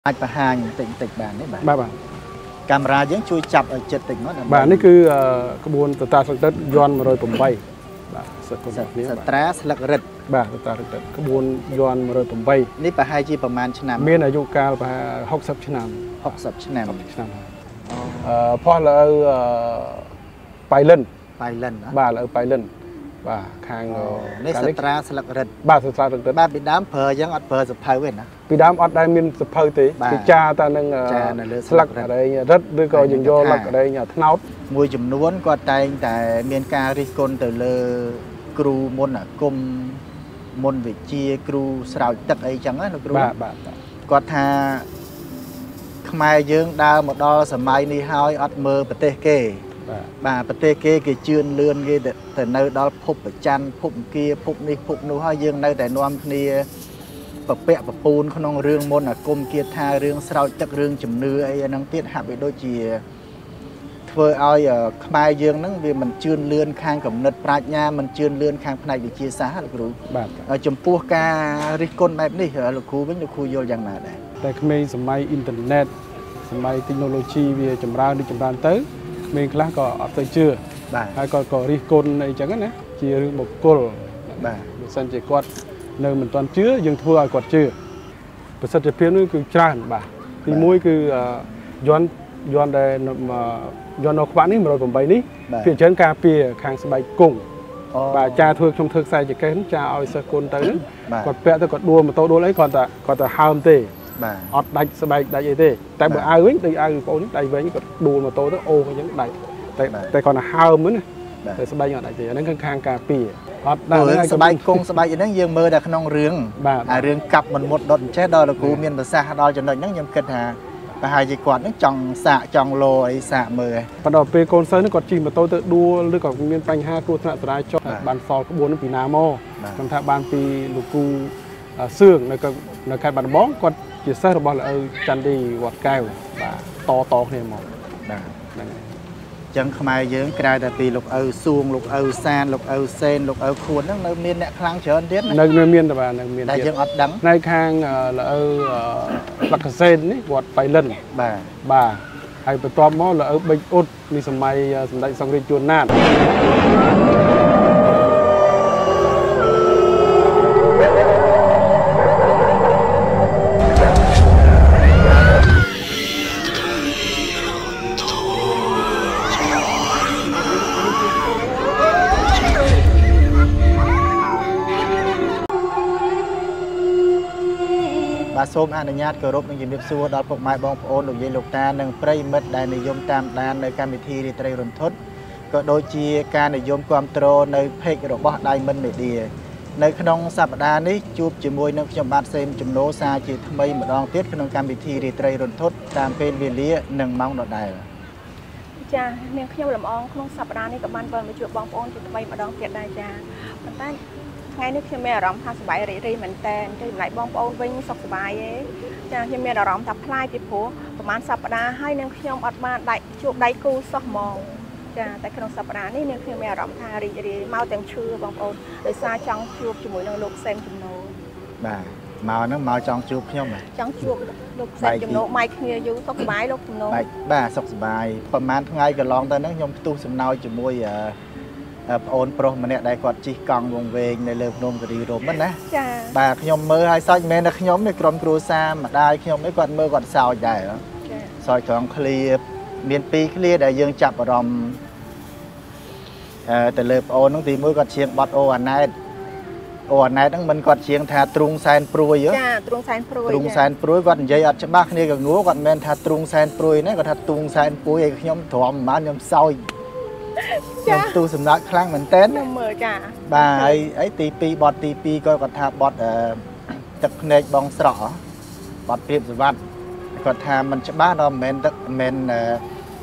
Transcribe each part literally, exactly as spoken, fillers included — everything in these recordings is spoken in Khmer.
Anh bà hàng tỉnh tỉnh bàn đấy bạn. Ba bạn. Camera vẫn chui chập ở chật tỉnh nó. Bạn này cứ cái buôn từ ta sang tết John mà rồi bầm bay. Bạn sẽ có một นี้stressหลักรถ Bạn từ ta sang tết cái buôn John mà rồi bầm bay. នេះប្រហែលជាប្រមាណឆ្នាំមានអាយុកាលប្រហែលหกสิบឆ្នាំหกสิบឆ្នាំឆ្នាំអឺផោះលើបៃលិនបៃលិនបាទលើបៃលិនបាទខាងនេះស្ត្រាស្លឹករឹតបាទស្ត្រាស្លឹករឹតបាទពីដើមប្រើអញ្ចឹងអត់ប្រើសភៅទេណាពីដើមអត់ដែលមានសភៅទេពីចាតែនឹងស្លឹកអីរឹតឬក៏យើងយកលឹកអីថ្នោតមួយចំនួនគាត់តែងតែមានការរិះគន់ទៅលើគ្រូមុនអាគមមុនវិជាគ្រូស្រោចទឹកអីចឹងណាលោកគ្រូបាទបាទគាត់ថាខ្មែរយើងដើរមកដល់សម័យនេះហើយអត់មើលប្រទេសគេបាទប្រទេសគេគេជឿនលឿនគេទៅនៅដល់ភពប្រច័នភពអង្គាភពនេះភពនោះហើយយើងនៅតែនាំគ្នាប្រពាក់ប្រពូនក្នុងរឿងមុនអាគមគាថារឿងស្រោចទឹករឿងជំនឿអីហ្នឹងទៀតហាក់បីដូចជាធ្វើឲ្យខ្មែរយើងហ្នឹងវាមិនជឿនលឿនខាងគំនិតប្រាជ្ញាមិនជឿនលឿនខាងផ្នែកវិទ្យាសាស្ត្រលោកគ្រូបាទចំពោះការរិះគន់បែបនេះលោកគ្រូវិញលោកគ្រូយល់យ៉ាងណាដែរតែក្មេងសម័យអ៊ីនធឺណិតសម័យ technology វាចម្រើននេះចម្រើនទៅក្មេងខ្លះក៏អត់ទៅជឿបាទហើយក៏ក៏រិះគន់អីចឹងណាជារឿងបុគ្គលបាទបើសិនជាគាត់នៅមិនទាន់ជឿយើងធ្វើឲ្យគាត់ជឿប្រសិទ្ធភាពនេះគឺច្រើនបាទទីមួយគឺយន់យន់ដែលយន់នៅក្បាក់នេះmột không támនេះភាគច្រើនការពារខាងស្បែកគង់បាទចាធ្វើខ្ញុំធ្វើខ្សែចកេះចាឲ្យសិស្សគុណទៅគាត់ពាក់ទៅគាត់ដួលម៉ូតូដួលអីគាត់តែគាត់ទៅហើមទេបាទអត់ដាច់ស្បែកដាច់អីទេតែបើអាវវិញដូចអាវបងប្អូនដៃវិញគាត់ដួលម៉ូតូទៅអូអញ្ចឹងដាច់តែតែគាត់ទៅហើមណាតែស្បែកអត់ដាច់ទេអាហ្នឹងគឺខាងការពារអត់ដល់ស្បែកគង់ស្បែកអីហ្នឹងយើងមើលតែក្នុងរឿងអារឿងកាប់មិនមុតដុតអញ្ចេះដល់លោកគ្រូមានប្រសាសន៍ដល់ចំណុចហ្នឹងខ្ញុំគិតថាប្រហែលជាគាត់ហ្នឹងចង់សាកចង់លោអីសាកមើលប៉ុន្តែពេលកូនសិស្សហ្នឹងគាត់ជិះម៉ូតូទៅដួលឬក៏មានបញ្ហាគ្រោះថ្នាក់ចរាចរណ៍បានសល់ក្បួនហ្នឹងពីណាមកខ្ញុំថាបានពីលោកគ្រូសឿងនៅនៅខេត្តបាត់ដំបងគាត់ជាសិស្សរបស់លោកឪច័ន្ទឌីវត្តកែវបាទតតគ្នាមកបាទហ្នឹងហើយចឹងខ្មែរយើងក្រៅតែពីលោកឪសួងលោកឪសានលោកឪសេនលោកឪខួនហ្នឹងនៅមានអ្នកខ្លាំងច្រើនទៀតនៅមានតែបាទនៅមានតែយើងអត់ដឹងនៅខាងលោកឪលក្ខសេននេះវត្តបៃលិនបាទបាទហើយបន្ទាប់មកលោកឪបេជ្ជអ៊ុតនេះសម័យសម្ដេចសង្ឃរាជជួនណាតសូមអនុញ្ញាតគោរពនិងជំរាបសួរដល់ពុកម៉ែបងប្អូនលោកយាយលោកតានិងប្រិយមិត្តដែលនិយមតាមដាននៅកម្មវិធីរាត្រីរន្ធត់ក៏ដូចជាការនិយមគាំទ្រនៅ page របស់ Diamond Media នៅក្នុងសប្តាហ៍នេះជួបជាមួយនឹងខ្ញុំបាទសេមចំណូសាជាថ្មីម្ដងទៀតក្នុងកម្មវិធីរាត្រីរន្ធត់តាមពេលវេលានិងម៉ោងដដែលចានាងខ្ញុំលំអងក្នុងសប្តាហ៍នេះក៏បានវិលមកជួបបងប្អូនជាថ្មីម្ដងទៀតដែរចាប៉ុន្តែថ្ងៃនេះខ្ញុំមានអារម្មណ៍ថាសប្បាយរីករាយមែនតើទៅម្លាយបងប្អូនវិញសុខសប្បាយទេចាខ្ញុំមានអារម្មណ៍ថាផ្លាយពីព្រោះប្រហែលសប្តាហ៍ហើយនឹងខ្ញុំអត់បានដៃជួបដៃគូសោះហ្មងចាតែក្នុងសប្តាហ៍នេះនាងខ្ញុំមានអារម្មណ៍ថារីករាយមកទាំងឈឺបងប្អូនដោយសារចង់ជួបជាមួយនឹងលោកសេមចំណូបាទមកហ្នឹងមកចង់ជួបខ្ញុំចង់ជួបលោកសេមចំណូម៉ៃគ្នាយូរសុខសប្បាយលោកចំណូបាទសុខសប្បាយប្រហែលថ្ងៃកន្លងទៅហ្នឹងខ្ញុំផ្ទុះសំណោចជាមួយប្អូនប្រុសម្នាក់ដែលគាត់ជិះកង់វងវែងនៅលើភ្នំគិរីរម្យហ្នឹងណាចាបាទខ្ញុំមើលឲ្យសាច់មែនតែខ្ញុំនេះក្រុមគ្រួសារម្ដាយខ្ញុំនេះគាត់មើលគាត់សោចដែរចាសោចត្រង់ឃ្លាមានពីរឃ្លាដែលយើងចាប់អារម្មណ៍អឺទៅលើប្អូនហ្នឹងទីមួយគាត់ច្រៀងបទអូអាណែតអូអាណែតហ្នឹងមិនគាត់ច្រៀងថាទ្រូងសែនព្រួយចាទ្រូងសែនព្រួយទ្រូងសែនព្រួយគាត់និយាយអត់ច្បាស់គ្នាក៏ងួរគាត់មិនមែនថាទ្រូងសែនព្រួយណាគាត់ថាទ្រូងសែនព្រួយឲ្យខ្ញុំទ្រាំមិនបានខ្ញុំសោចខ្ញុំទូសំណើខ្លាំងមែនតើខ្ញុំមើលចាបាទហើយអីទីពីរបទទីពីរក៏គាត់ថាបទទឹកភ្នែកបងស្រក់បទព្រៀបសវត្ថគាត់ថាมันច្បាស់ដល់មិនមែនទឹកមិនមែន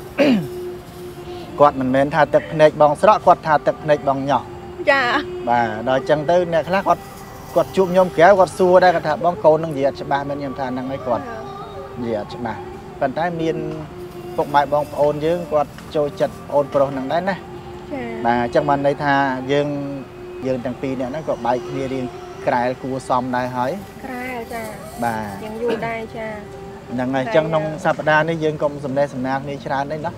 គាត់មិនមែនថាទឹកភ្នែកបងស្រក់គាត់ថាទឹកភ្នែកបងញ៉ោះចាបាទដល់អញ្ចឹងទៅអ្នកខ្លះគាត់គាត់ជួបខ្ញុំក្រៅគាត់សួរដែរគាត់ថាបងកូននឹងនិយាយអត់ច្បាស់មែនខ្ញុំថាហ្នឹងហើយគាត់និយាយអត់ច្បាស់ប៉ុន្តែមានពុកម៉ែបងប្អូនយើងគាត់ចូលចិត្តអូនប្រុសនឹងដែរណាចាបាទអញ្ចឹងបានន័យថាយើងយើងទាំងពីរនាក់ហ្នឹងក៏បែកគ្នារៀងក្រែលគួសមដែរហើយក្រែលចាបាទយើងយូរដែរចាប năng ngày chân nông sập đa này dương công sầm đe sầm nào này chán đấy đó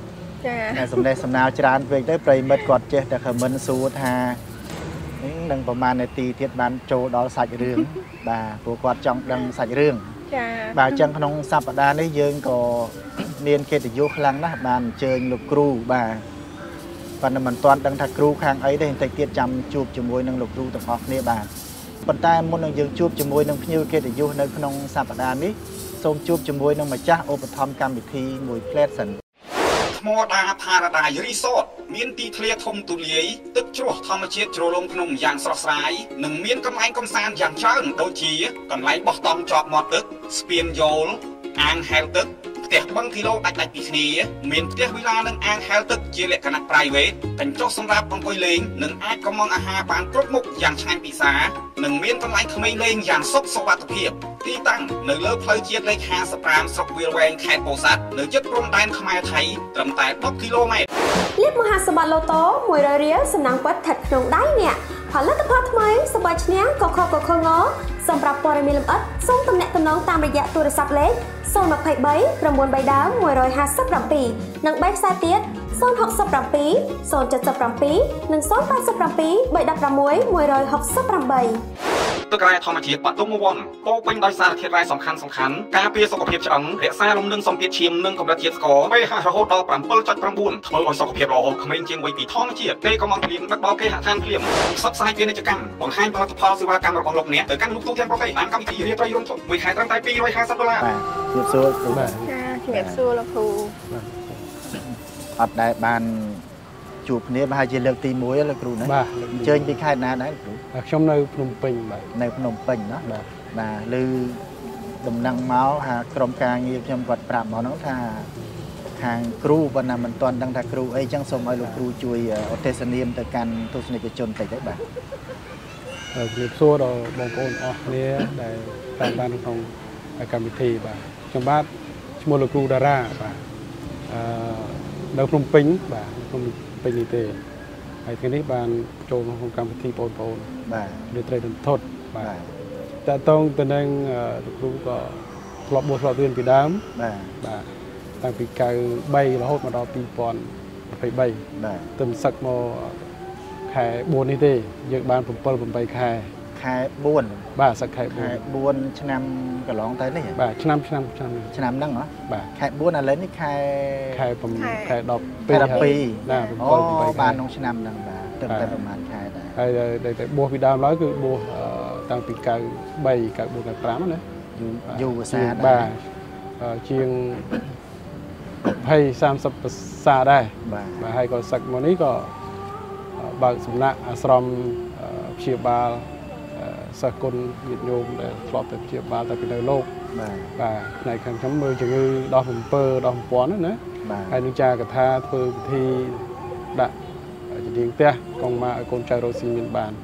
sầm đe sầm nào chán về tới play mất quạt chếtแต่เขามันสู้ท่าดังประมาณในตีเทียบบ้านโจดอสัจเรื่องบ่าตัวกวาดจังดังสัจเรื่องบ่าจังขนมสัปดาห์นี้ยืนก็เนียนเคติยุคลังนะบ้านเจอลูกครูบ่าปันมันตอนดังทักครูข้างไอ้ได้แต่เกียรติจำจูบจมวยนังลูกครูต่างออกเนี่ยบ่าปันใต้มุนนังยืนจูบจมวยนังพิวเคติยุในขนมสัปดาห์นี้ทรงจูบจมวยนังมาจ้าโอปธรรมกรรมวิธีมวยเพลสันมอดาพาราดายรีสอร์ทมีนตีทะเลทมตุลีตึกชั่วธรรมเชียโจลงพนมอย่างสดใสหนึ่งมีนกำไลกำซานอย่างเชิงโดยชีกำไลบอกตอมจอบมอตึกสเปียนโยลอ่างเฮลตึกเตะบังกิโลตัดตัดปีนี้มีนเตะเวลาหนึ่งอ่างเฮลตึกเจเล็กขนาดไพรเวทกันโจสำหรับบังกุยเลงหนึ่งอาจกำมองอาหารบานครบมุกอย่างชายปีศาหนึ่งมีนกำไลขมิ้นเลงอย่างซบสวัสดิเพียบที่ตั้งหนึ่งเลิกเพลย์เชียร์เลขห้าสปรามสกวิลเวงแคโปซัดหนึ่งยึดกรมแดนขมายไทยตรำแต่หกกิโลเมตรเรียบมหาสมบัติโลโต้มวยเรียสนังปัดถัดขนมได้เนี่ยผ่านลัตภาพทำไมสบายชนะก็ครอบก็คงอสำหรับปรมีลำอัดส่งตำแหน่งตำน้องตามระยะตัวสับเล็กโซนมาไพ่ใบประมวลใบดาวมวยรอยห้าสับรำปีนังใบซาเตียดโซนหกสับรำปีโซนเจ็ดสับรำปีหนึ่งโซนแปดสับรำปีใบดับรำมวยมวยรอยหกสับรำใบตึกไรธรรมเชียปัตตุมวันโปเป็นดอยซาเทียไรสำคัญสำคัญการเปียสกปรกจังเรียซาลมนึ่งสมเปียชิมนึ่งกับระเทียสกอไปหาโฮดอปรำเปิลจัดปรำบุญเมื่อวันสกปรกเราขมิ้นเชียงไว้ปีทองเชียเกยกำลังเลี้ยงนักบอลเกยหาทานเลี้ยงซับไซเปียในจักรบังให้ปลาตุพาสิวากรรมระบองลกเนี้ยแต่การลุกทุ่งเทียนโปรเกยตามกรรมวิธีเรียกไรรุ่งทุกวิหายตั้งแต่ปีร้อยห้าสิบดอลลาร์เก็บสู้ถูกไหมเก็บสู้แล้วครูอัดได้บานจูบนี้มาให้เจริญตีมวยแล้วครูนะเจอไปค่ายนาได้ครูชมในพนมเปญในพนมเปญเนาะมาลือดมนังเมาส์หากรมการเงียบจำกัดปราบหมอน้องท่าทางครูวันนั้นมันตอนดังทางครูไอ้จังสมไอ้ลูกครูช่วยอเทศเนียมแต่การทุสนิกชนแต่ได้บ้างเออเรียบซัวเราบางคนอ๋อเนี่ยได้ตามบ้านของการวิธีบ้างจังบ้านชั่วโมงลูกครูดาราบ้างดาวพนมเปญบ้างพนมเปญนี่เตะไอ้ทีนี้บ้านโจมของการวิธีโปนโปนเดือดเตยโทษบ้างแต่ต้องตัวนึงลูกครูก็พลอบบัวพลอบเรียนปีดำบ้างตั้งปีกายใบเราหดมาดอปีปอนไปใบเติมสักโมแข่บวนนี่เตะเยอะบ้านผมเปิลผมไปแข่แข่บวนบ้าสักแข่บวนบวนชนำกับร้องเตยนี่บ้าชนำชนำชนำชนำนั่งเหรอบ้าแข่บวนอะไรนี่แข่แข่ผมแข่ดอกปีละปีน่าผมเปิลผมไปบ้านน้องชนำนั่งบ้าเติมแต่ประมาณแข่ได้ไอ้แต่แต่บัวปีดำร้อยคือบัวตั้งปีกายใบกับบัวกับปรามนะอยู่ซาบ้าเชียงให้สามสัปซาได้มาให้ก็สักวันนี้ก็บางสำนักอาสรมเชียบาลสกุลยิดโยมแต่ปลอบแต่เชียบาลแต่เป็นในโลกในขันช้ำมือจะคือดอกผมเปอร์ดอกผมป้อนนั่นนะให้นุจากระทาเพื่อที่ดะจะยิงเตะกองมาคนใจโรซีมินบาน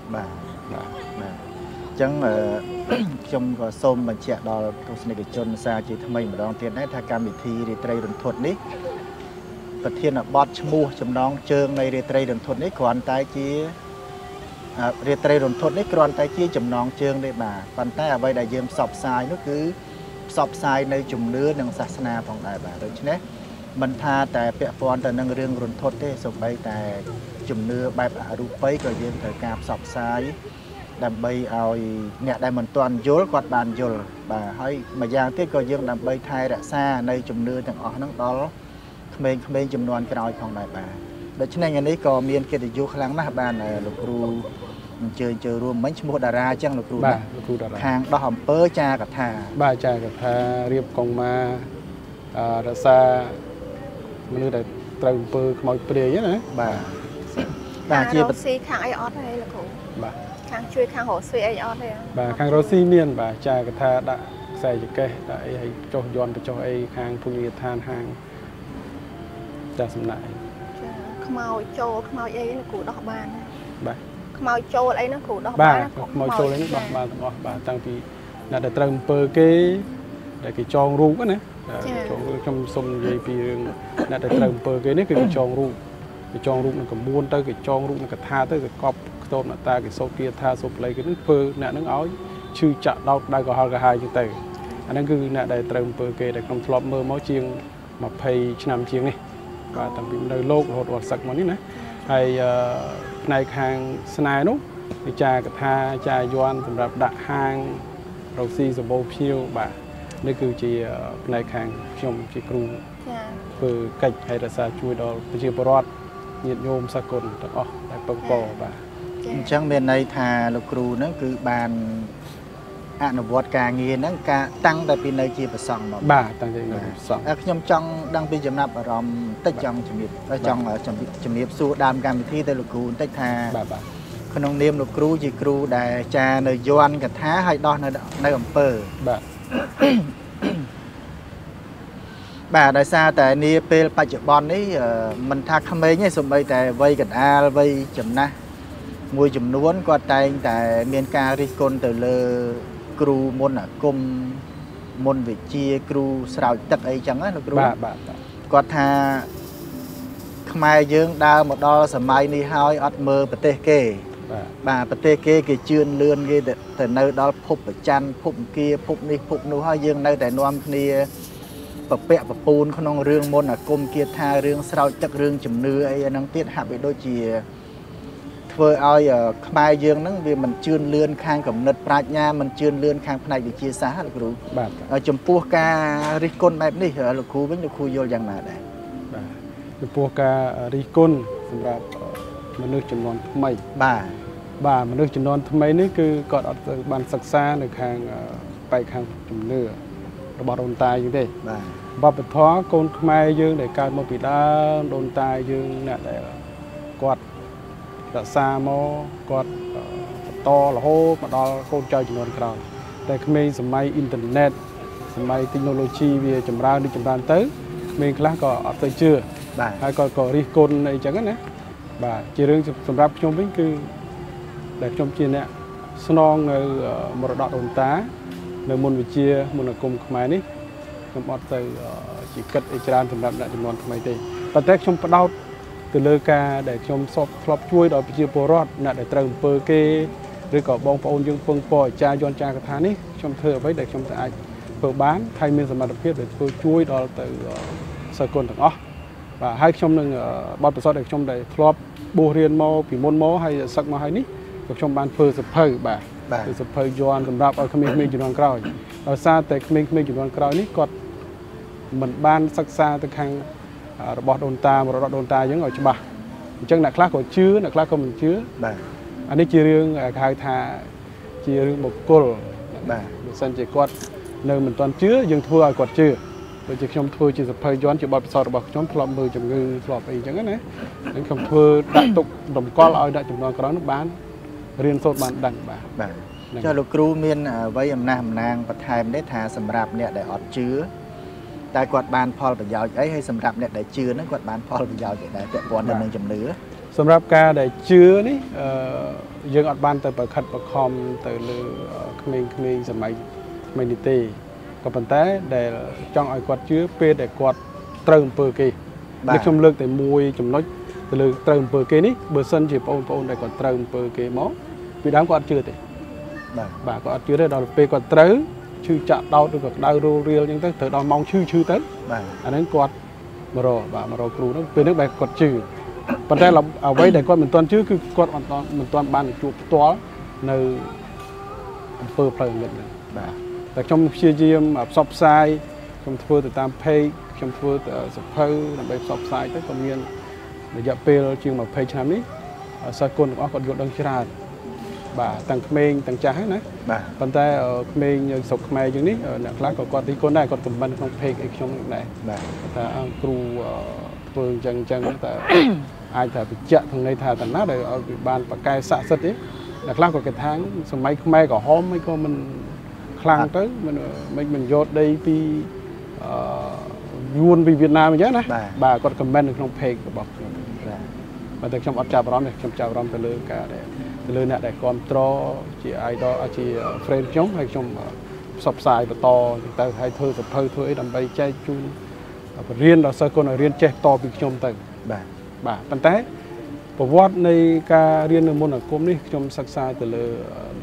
จังจมก็ส้มมันเชี่ยดอทุสนิกชนซาจีทำไมมาลองเทียนได้ทางการวิธีเรตรีดนทดนี้ประเทศบอสชมูจำลองเชิงในเรตรีดนทดนี้ก่อนตายจีเรตรีดนทดนี้ก่อนตายจีจำลองเชิงได้มาปันแต่ใบได้เยี่ยมสอบทรายนั่นคือสอบทรายในจุ่มเนื้อหนังศาสนาของได้บ่าโดยเฉพาะมันพาแต่เปียฟอนแต่นังเรื่องดนทดได้ส่งไปแต่จุ่มเนื้อใบปะรูปไปก็เยี่ยมแต่การสอบทรายดับใบเอาเนี่ยได้เหมือนตอนโยลกอดบานโยลบ่าให้มาอย่างที่ก็ยังดับใบไทยรักษาในจุ่มเนื้อต่างออกนั่งตอลเขมรเขมรจำนวนกระน้อยของนายบ่าโดยเฉพาะอย่างนี้ก็มีเกียรติยุครั้งมากบ้านลูกครูเจอเจอรวมมันชโมดาราจังลูกครูนะทางดอกหอมเปอร์จากัทาบ้าจากัทาเรียบกองมารักษามันเลยแต่ตรึงเปอร์ขโมยเปรี้ยนะบ่าบ่าเจียบซีทางไอออสให้ลูกครูบ่าข้างช่วยข้างหัวซีไอออสเลยบ่าข้างโรซี่เมียนบ่าจากัทาดะใส่จะแก่ดะไอ้โจย้อนไปโจไอ้ข้างพุงยีทานห้างจะสำนักขโมยโจขโมยไอ้ลูกครูดอกบานบ่าขโมยโจอะไรนะครูดอกบ้านขโมยโจอะไรนี่ดอกบานดอกบานตั้งปีน่าจะตรึงเปอร์เก้แต่กี่จองรูก็นะจองคำสมยีปีเรื่องน่าจะตรึงเปอร์เก้นี่คือจองรูกี่จองรูนั่นก็ม้วนเตอกี่จองรูนั่นก็ท่าเตอกี่กอบโตนตากี่โซเกียท่าโซปเลยกี่นั่นเปอร์น่ะนั่งเอาชื่อจะเราได้ก็ฮาร์กไฮจังเตออันนั้นคือเนี่ยได้เติมเปอร์เกย์ได้กลมทลบเมื่อม้อเชียงมาเพย์ชนำเชียงนี่ว่าทำเป็นในโลกโหดวัดสักมันนี่นะให้ในทางสนายนุ๊กจากระทาจายย้อนสำหรับดักหางเราซีสโบพิวบ่านี่คือจีในทางชมจีครูเปิดกิจให้รักษาช่วยดอลเป็นจีบรอดnhiệt nhôm sa cồn tất cả đại bông bò bà chẳng bên này thà lục cừu nó cứ bàn ăn nó vót cà nghề nó cà tăng tại bên này chỉ phải sòng mà bà tăng trên này sòng à nhom trong đang bị chấm nạp ở ròm tích trong chấm nhiệt ở trong ở chấm chấm nhiệt su đam cam thi tại lục cừu tích thà bà bà คนน้องเนียมลูกครูจีครูได้จาในย้อนกับท้าให้ดอนในในอำเภอบ่าได้ซาแต่นี่เป็นปัจจุบันนี้มันทักทำไมเนี่ยสมัยแต่วัยกันอาวัยจำนะมวยจำนวนก็แต่แต่เมียนการิกลแต่เลครูมนอ่ะกลมมนวิจีครูสาวตักไอจังนะลูกครูก็ท่าทำไมยืงดาวหมดดอสมัยนี้หายอัดมือประเทศเกบ่าประเทศเกย์เชื่อเลื่อนเกย์แต่ในดอพบประจันพบเกียพบนี่พบนู้หายยืงในแต่นวมนี่ปะเปะปะปูนขนมเรื่องมนอ่ะกลมเกียร์ทาเรื่องสาวจักเรื่องจำเนื้อไอ้นังเตี้ยหับไปโดยเจียเธอเอาอย่างขมายยืงนั่งvìมันเชื่อเลื่อนข้างกับนัดปราชญามันเชื่อเลื่อนข้างภายในวิจีสาหลูกรู้จำพวกการิกลแบบนี้เหรอลูกครูเป็นลูกครูโยอย่างไรได้จำพวกการิกลสำหรับมนุษย์จำนวนทำไมบ่าบ่ามนุษย์จำนวนทำไมนี่คือก่อนออกจากบ้านศึกษาในข้างไปข้างจำเนื้อระบาดโดนตายอยู่ดิบาปท้อคนทำไมยืงในการมาปิดาโดนตายยืงเนี่ยแต่กอดรักษาหมอกอดต่อละโหมาดอคนใจจำนวนคราวแต่ขมิ้นสมัยอินเทอร์เน็ตสมัยเทคโนโลยีวิจำรานดิจำรานเต้เมงคลาก็อดใจเชื่อให้ก็ก็รีกลในจังนั้นนะบ่าจีเรื่องสำหรับชมวิ่งคือแต่ชมจีเนี่ยสนองในมรดกโดนตาในมณฑลวิเชียมณฑลกรมขมายนี่ชมอดใจจีกัดอิจารณ์สำหรับจำนวนขมายตีแต่แต่ชมประดาวtừ lời ca để chom sọp flop chui đó bị bồ rót nè để trồng bơ kê rồi có bông phun dương phun pòi cha yon cha cái thán ấy chom thưa với để chom tại bờ bán thay miên sản phẩm để bơ chui đó từ sợi cồn thằng ó và hai chom nâng bao bữa sau để chom để flop bồ riêng mò bị môn mò hay sắc mò hay ní chom bán phơi sập phơi bà sập phơi yonสำหรับเอาขมิ้นขมิ้นจุดนอนกล้อยเราซาแต่ขมิ้นขมิ้นจุดนอนกล้อยนี้ก็เหมือนบ้านซักซาตะคังระบบโดนตามระบบโดนตายังเอาฉบับจังหนักคลาสก็ชื้อหนักคลาสก็มันชื้ออันนี้จีเรื่องคายทาจีเรื่องบกกลสันจีกอดเนื้อมันตอนชื้อยังทั่วกอดชื้อโดยจะชมทั่วจีสะเพยย้อนจีบอลสอดระบบชมพลอมมือจำเงินสอบอีกจังนั้นนะนั่นคำทั่วดักตกดมก้อนเอาดักจำนวนกระนั้นบ้านเรียนโซดบ้านดังบ้านเจ้าลูกครูเมียนไว้อำนาจนางประทายได้ทาสำหรับเนี่ยได้อดชื้อแต่กวาดบานพอประยาวไอ้ให้สำหรับเนี่ยได้เชื้อนั่นกวาดบานพอประยาวจะได้แต่ปอนด์หนึ่งจำเนื้อสำหรับการได้เชื้อนี่ยังอดบานแต่ประคัดประคอมแต่เลือขมิ้นขมิ้นสมัยไม่นิตีกับปันแต่ได้จ้องไอ้กวาดเชื้อเพื่อได้กวาดเติมเปอร์เกย์เด็กชมเลือกแต่มวยจำน้อยแต่เลือกเติมเปอร์เกย์นี่เบอร์ซันจีบโอนได้กวาดเติมเปอร์เกย์มั้งปีดำกวาดเชื้อแต่บ่ากวาดเชื้อได้ดอลเปย์กวาดเติมชื่อจะดาวดูกับดาวรูเรียลยังตั้งแต่ดาวมองชื่อชื่อตั้งอันนั้นกอดมารอบ่ามารอครูนั่นเป็นนักแบบกอดชื่อปัจจัยเราเอาไว้แต่กอดเหมือนตอนชื่อคือกอดตอนเหมือนตอนบ้านจุดตัวในอำเภอเพลิงเงินบ่าแต่ชมเชียร์เยี่ยมแบบซอฟไซชมทัวร์ติดตามเพย์ชมทัวร์สเปอร์แบบซอฟไซตั้งแต่เมียนระยะเปย์จึงมาเพย์ชามนี้สากลของกอดยศดังชราบ่าต่างเมงต่างจ้านะปัจจัยเมงยังสกเมงอย่างนี้นักล่าก็กอดที่คนได้กอดกลุ่มมันของเพลงอีกช่วงไหนแต่ครูเพื่อจังจังแต่อาจจะไปเจาะทางในท่าแต่น่าได้เอาบานปากกายสะสดนี้นักล่าก็กระทั่งสมัยเมย์ก็หอมไม่ก็มันคลั่งtớiมันมันมันโยดได้ปียูนไปเวียดนามเยอะนะบ่ากอดคอมเมนต์ของเพลงก็บอกมาแต่ชมอัดจับร้อนเลยชมจับร้อนไปเลยก็ได้เลยเนี่ยได้คอมโตรจีไอดอลจีเฟรนชงให้ชมสอบสายต่อแต่ให้เธอกับเธอเธอดำไปใจจูนเรียนเราเซอร์คนเรียนเจ็บต่อไปชมแต่บ่าบ่าปัจจัยประวัติในการเรียนในมณฑลกรมนี่ชมศึกษาแต่เลย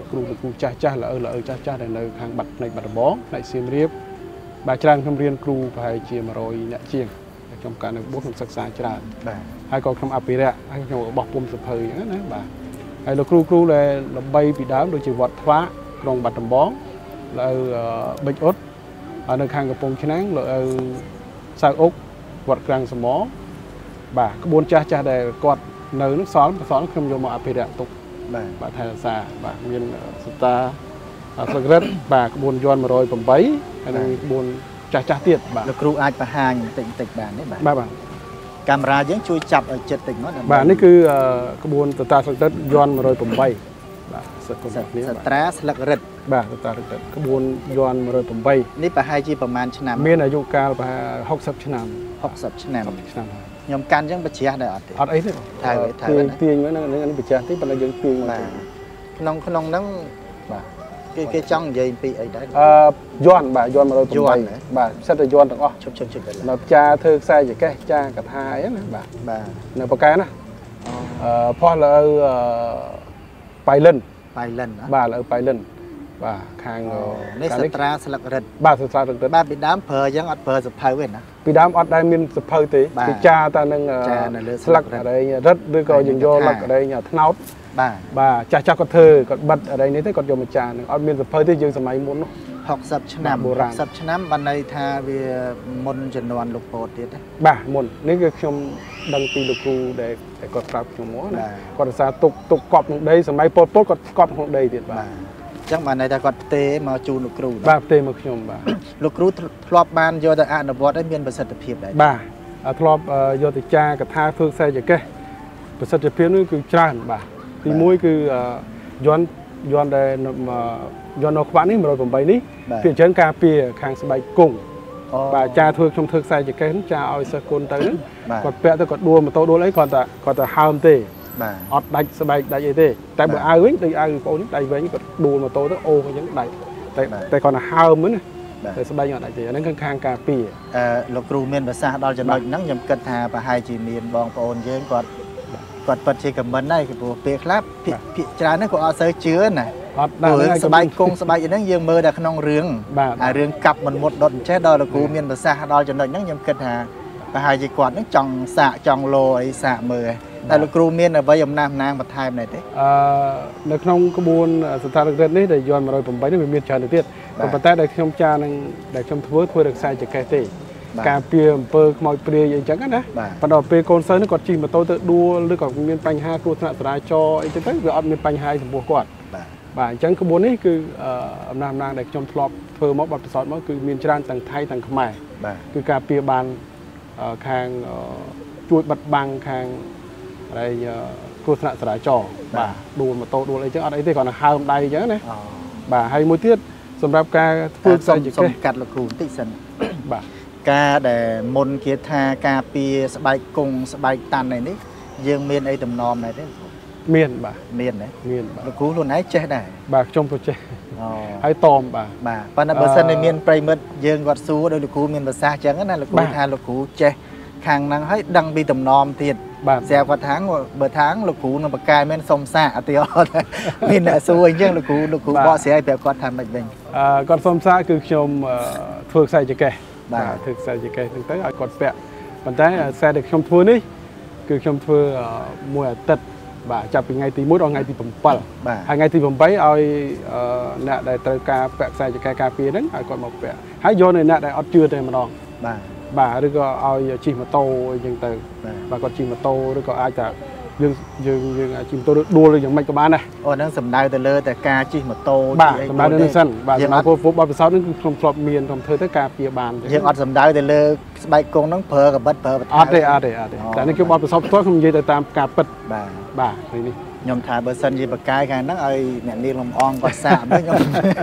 លោកគ្រូលោកគ្រូចាស់ចាស់លើលើចាស់ចាស់ដែលនៅខាងបាត់នៃបាត់ដំបងផ្នែកសៀមរាបបាទច្រើនខ្ញុំរៀនគ្រូប្រហែលជា100អ្នកជាងខ្ញុំកាលនៅបួសខ្ញុំសិក្សាច្រើនបាទហើយក៏ខ្ញុំអភិរក្សហើយខ្ញុំបោះពុំសភៅអញ្ចឹងណាបាទហើយលោកគ្រូគ្រូដែលល្បីពីដើមដូចជាវត្តថ្វាក្នុងបាត់ដំបងលើប៊ិចអ៊ុតនៅខាងកំពង់ឆ្នាំងលើសៅអុកវត្តក្រាំងសមបាទក្បួនចាស់ចាស់ដែលគាត់នៅនោះសល់សល់ខ្ញុំយកមកអភិរក្សទុកបាទបាទថែរក្សាបាទមានសតាស្លឹករឹតបាទក្បួនយន់108ហើយនឹងក្បួនចាស់ចាស់ទៀតបាទលោកគ្រូអាចបង្ហាញបន្តិចបន្តិចបានទេបាទបាទបាទកាមេរ៉ាយើងជួយចាប់ឲ្យចិត្តតិចមកបាទនេះគឺក្បួនសតាស្លឹករឹតយន់108បាទសិតគុណគ្នាសត្រាស្លឹករឹតបាទសតាស្លឹករឹតក្បួនយន់108 នេះប្រហែលជាប្រហែលឆ្នាំមានអាយុកាលប្រហែល60ឆ្នាំ 60ឆ្នាំឆ្នាំខ្ញុំកាន់អញ្ចឹងបច្ចាស់ដែរអត់ទេអត់អីទេថើថើទាញហ្នឹងនេះបច្ចាស់ទេប៉ុន្តែយើងទាញបាទក្នុងក្នុងហ្នឹងបាទគេគេចង់និយាយពីអីដែរអឺយន់បាទយន់108បាទសិតតែយន់ទាំងអស់ជប់ជប់ជប់នៅផ្ចាធ្វើខ្សែចកេះចាកថាអីណាបាទបាទនៅបកែណាអឺផោះលើបៃលិនបៃលិនបាទលើបៃលិនបាទខាងនេះសត្រាស្លឹករឹតបាទសត្រាស្លឹករឹតបាទពីដើមប្រើអញ្ចឹងអត់ប្រើសភៅទេណាពីដើមអត់ដែលមានសភៅទេពីចាតែនឹងស្លឹកអីរឹតឬក៏យើងយកលឹកអីថ្នោតបាទបាទចាស់ចាស់គាត់ធ្វើគាត់បិទអីនេះទេគាត់យកមកចានឹងអត់មានសភៅទេយើងសម័យមុននោះ 60ឆ្នាំ60ឆ្នាំបានន័យថាវាមុនជំនាន់លោកពោតទៀតទេបាទមុននេះគឺខ្ញុំដឹងពីលោកគ្រូដែលគាត់ប្រាប់ខ្ញុំមកណាគាត់ឧស្សាហ៍ទុកទុកកប់ក្នុងដីសម័យពោតពោតគាត់កប់ក្នុងដីទៀតបាទអញ្ចឹងបានន័យថាគាត់ផ្ទេមកជូនលោកគ្រូបាទផ្ទេមកខ្ញុំបាទលោកគ្រូធ្លាប់បានយកទៅអនុវត្តឲ្យមានប្រសិទ្ធភាពដែរបាទធ្លាប់យកទៅចាកថាធ្វើខ្សែចកេះប្រសិទ្ធភាពនោះគឺច្រើនបាទទីមួយគឺយន់យន់ដែលយន់នៅក្បាក់នេះ108នេះពីច្រើនការពារខាងស្បែកគង់បាទចាធ្វើខ្ញុំធ្វើខ្សែចកេះចាឲ្យសិស្សគុណទៅគាត់ពាក់ទៅគាត់ដួលម៉ូតូដួលអីគាត់តែគាត់តែហើមទេបាទអត់ដាច់ស្បែកដាច់អីទេតែបើអាវវិញដូចអាវបងប្អូនដៃវិញគាត់ដួលម៉ូតូទៅអូអញ្ចឹងដាច់តែតែគាត់តែហើមហ្នឹងតែស្បែកអត់ដាច់ទេអាហ្នឹងគឺខាងការពារអឺលោកគ្រូមានប្រសាសន៍ដល់ចំណុចហ្នឹងខ្ញុំគិតថាប្រហែលជាមានបងប្អូនយើងគាត់គាត់ពិតជាខមមិនដែរព្រោះពេលខ្លះភាគច្រើនហ្នឹងគាត់អត់សូវជឿណាអត់ដែរស្បែកគង់ស្បែកអីហ្នឹងយើងមើលតែក្នុងរឿងអារឿងកាប់មិនមុតដុតអញ្ចេះដល់លោកគ្រូមានប្រសាសន៍ដល់ចំណុចហ្នឹងខ្ញុំគិតថាប្រហែលជាគាត់ហ្នឹងចង់សាកចង់លោអីសាកមើលតែលោកគ្រូមានអ្វីអំណះអំណាងបន្ថែមដែរទេអឺនៅក្នុងក្បួនសត្វរឹតនេះដែលយន់108នេះវាមានច្រើនទៅទៀតប៉ុន្តែដែលខ្ញុំចានឹងដែលខ្ញុំធ្វើធ្វើរក្សាចកេះទេការពារអំពើខ្មោចព្រាយអីចឹងណាប៉ុន្តែពេលកូនសិស្សនេះគាត់ជិះម៉ូតូទៅដួលឬក៏មានបញ្ហាគ្រោះថ្នាក់ចរាចរណ៍អីចឹងទៅវាអត់មានបញ្ហាចំពោះគាត់បាទបាទអញ្ចឹងក្បួននេះគឺអំណះអំណាងដែលខ្ញុំធ្លាប់ធ្វើមកបទពិសោធន៍មកគឺមានច្រើនទាំងថៃទាំងខ្មែរបាទគឺការពារបានខាងជួយបិទបាំងខាងហើយគ្រោះថ្នាក់ចរាចរណ៍បាទដួលម៉ូតូដួលអីចឹងអត់អីទេគាត់ទៅហើមដៃអញ្ចឹងណាបាទហើយមួយទៀតសម្រាប់ការធ្វើខ្សែចកេះកាត់លោកគ្រូបន្តិចសិនបាទការដែលមុនគេថាការពារស្បែកគង់ស្បែកតាន់ឯនេះយើងមានអីតំណមដែរទេមានបាទមានទេមានបាទលោកគ្រូខ្លួនឯងចេះដែរបាទខ្ញុំក៏ចេះអូហើយតមបាទបាទប៉ុន្តែបើសិនតែមានប្រិមិត្តយើងគាត់សួរដោយលោកគ្រូមានប្រសាសន៍ចឹងណាលោកគ្រូថាលោកគ្រូចេះខាងហ្នឹងហើយដឹងពីតំណមទៀតស្រាប់គាត់ថាបើថាងលោកគ្រូនឹងបកកែមែនសុំសាកអតិអត់មានអ្នកសួរអញ្ចឹងលោកគ្រូលោកគ្រូបកស្រាយប្រាប់គាត់ថាមិនវិញអឺគាត់សុំសាកគឺខ្ញុំធ្វើខ្សែចកេះបាទធ្វើខ្សែចកេះហ្នឹងទៅឲ្យគាត់ពាក់ប៉ុន្តែខ្សែដែលខ្ញុំធ្វើនេះគឺខ្ញុំធ្វើមួយអាទិត្យបាទចាប់ពីថ្ងៃទី1ដល់ថ្ងៃទី7 បាទហើយថ្ងៃទី8ឲ្យអ្នកដែលត្រូវការពាក់ខ្សែចកេះការពារហ្នឹងឲ្យគាត់មកពាក់ហើយយកនៅអ្នកដែលអត់ជឿទេម្ដងបាទបាទឬក៏ឲ្យជិះម៉ូតូអីចឹងទៅបាទគាត់ជិះម៉ូតូឬក៏អាចថាយើងយើងយើងជិះម៉ូតូដួលឬយ៉ាងម៉េចក៏បានដែរអូហ្នឹងសំដៅទៅលើតែការជិះម៉ូតូបាទសំដៅទៅនឹងសិនបាទយើងព្រោះបទពិសោធន៍ហ្នឹងគឺខ្ញុំធ្លាប់មានខ្ញុំធ្វើទៅការពារបានយើងអត់សំដៅទៅលើស្បែកគង់ហ្នឹងប្រើកបិតប្រើបអត់ទេអត់ទេអត់ទេតែនេះគឺបទពិសោធន៍ផ្ទាល់ខ្ញុំនិយាយទៅតាមការពិតបាទបាទនេះខ្ញុំថាបើសិនជាបកាយខាងហ្នឹងឲ្យអ្នកនាងលំអងគាត់សាកមើលខ្ញុំ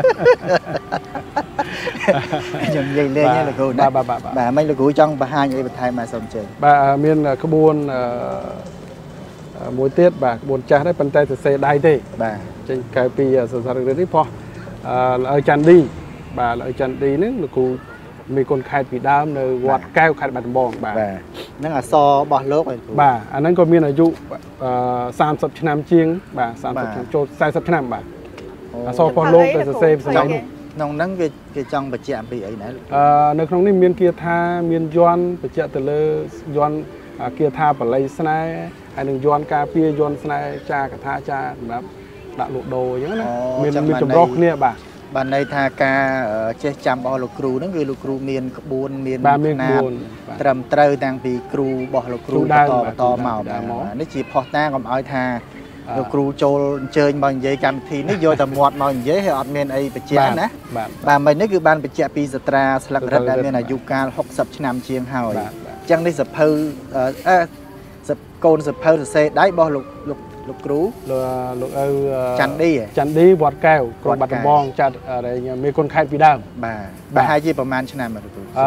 ខ្ញុំនិយាយលេងទេលោកគ្រូបាទបាទបាទបាទមិនលោកគ្រូចង់បង្ហាញអីបន្ថែមមកសូមជើញបាទមានក្បួនមួយទៀតបាទក្បួនចាស់ដែរប៉ុន្តែសរសេរដៃទេបាទចេញកៅពីសរសរឹកនេះពោះល្អច័ន្ទឌីបាទល្អច័ន្ទឌីហ្នឹងលោកគ្រូមានគុណខេត្តពីដើមនៅវត្តកែវខេត្តបាត់ដំបងបាទហ្នឹងអក្សររបស់លោកហើយគ្រូបាទអាហ្នឹងក៏មានអាយុ30ឆ្នាំជាងបាទ30ឆ្នាំចូល40ឆ្នាំបាទអសប៉ុនលោកទៅសរសេរសម្រាប់ក្នុងហ្នឹងគេគេចង់បញ្ជាក់ពីអីណាអឺនៅក្នុងនេះមានគាថាមានយន់បញ្ជាក់ទៅលើយន់គាថាបល័យស្នេហ៍ហើយនឹងយន់ការពារយន់ស្នេហ៍ចាកថាចាសម្រាប់ដាក់លក់ដូរអញ្ចឹងណាមានមានចម្រុះគ្នាបាទបានន័យថាការចេះចាំរបស់លោកគ្រូហ្នឹងគឺលោកគ្រូមានក្បួនមានណាត្រឹមត្រូវតាំងពីគ្រូរបស់លោកគ្រូបន្តបន្តមកនេះជាផុសតាងកុំឲ្យថាលោកគ្រូចូលអញ្ជើញមកនិយាយកម្មវិធីនេះយកតែមាត់មកនិយាយហើយអត់មានអីបញ្ជាក់ណាបាទមិននេះគឺបានបញ្ជាក់ពីស្ត្រាស្លឹករឹតដែលមានអាយុកាលហុកសិបឆ្នាំជាងហើយអញ្ចឹងនេះសភៅអឺកូនសភៅសរសេរដៃរបស់លោកលោកលោកគ្រូលោកលោកឪច័ន្ទឌីច័ន្ទឌីវត្តកែវក្រុងបាត់ដំបងចាត់មានគុណខេត្តពីដើមបាទប្រហែលជាប្រហែលឆ្នាំលោកគ្រូអឺ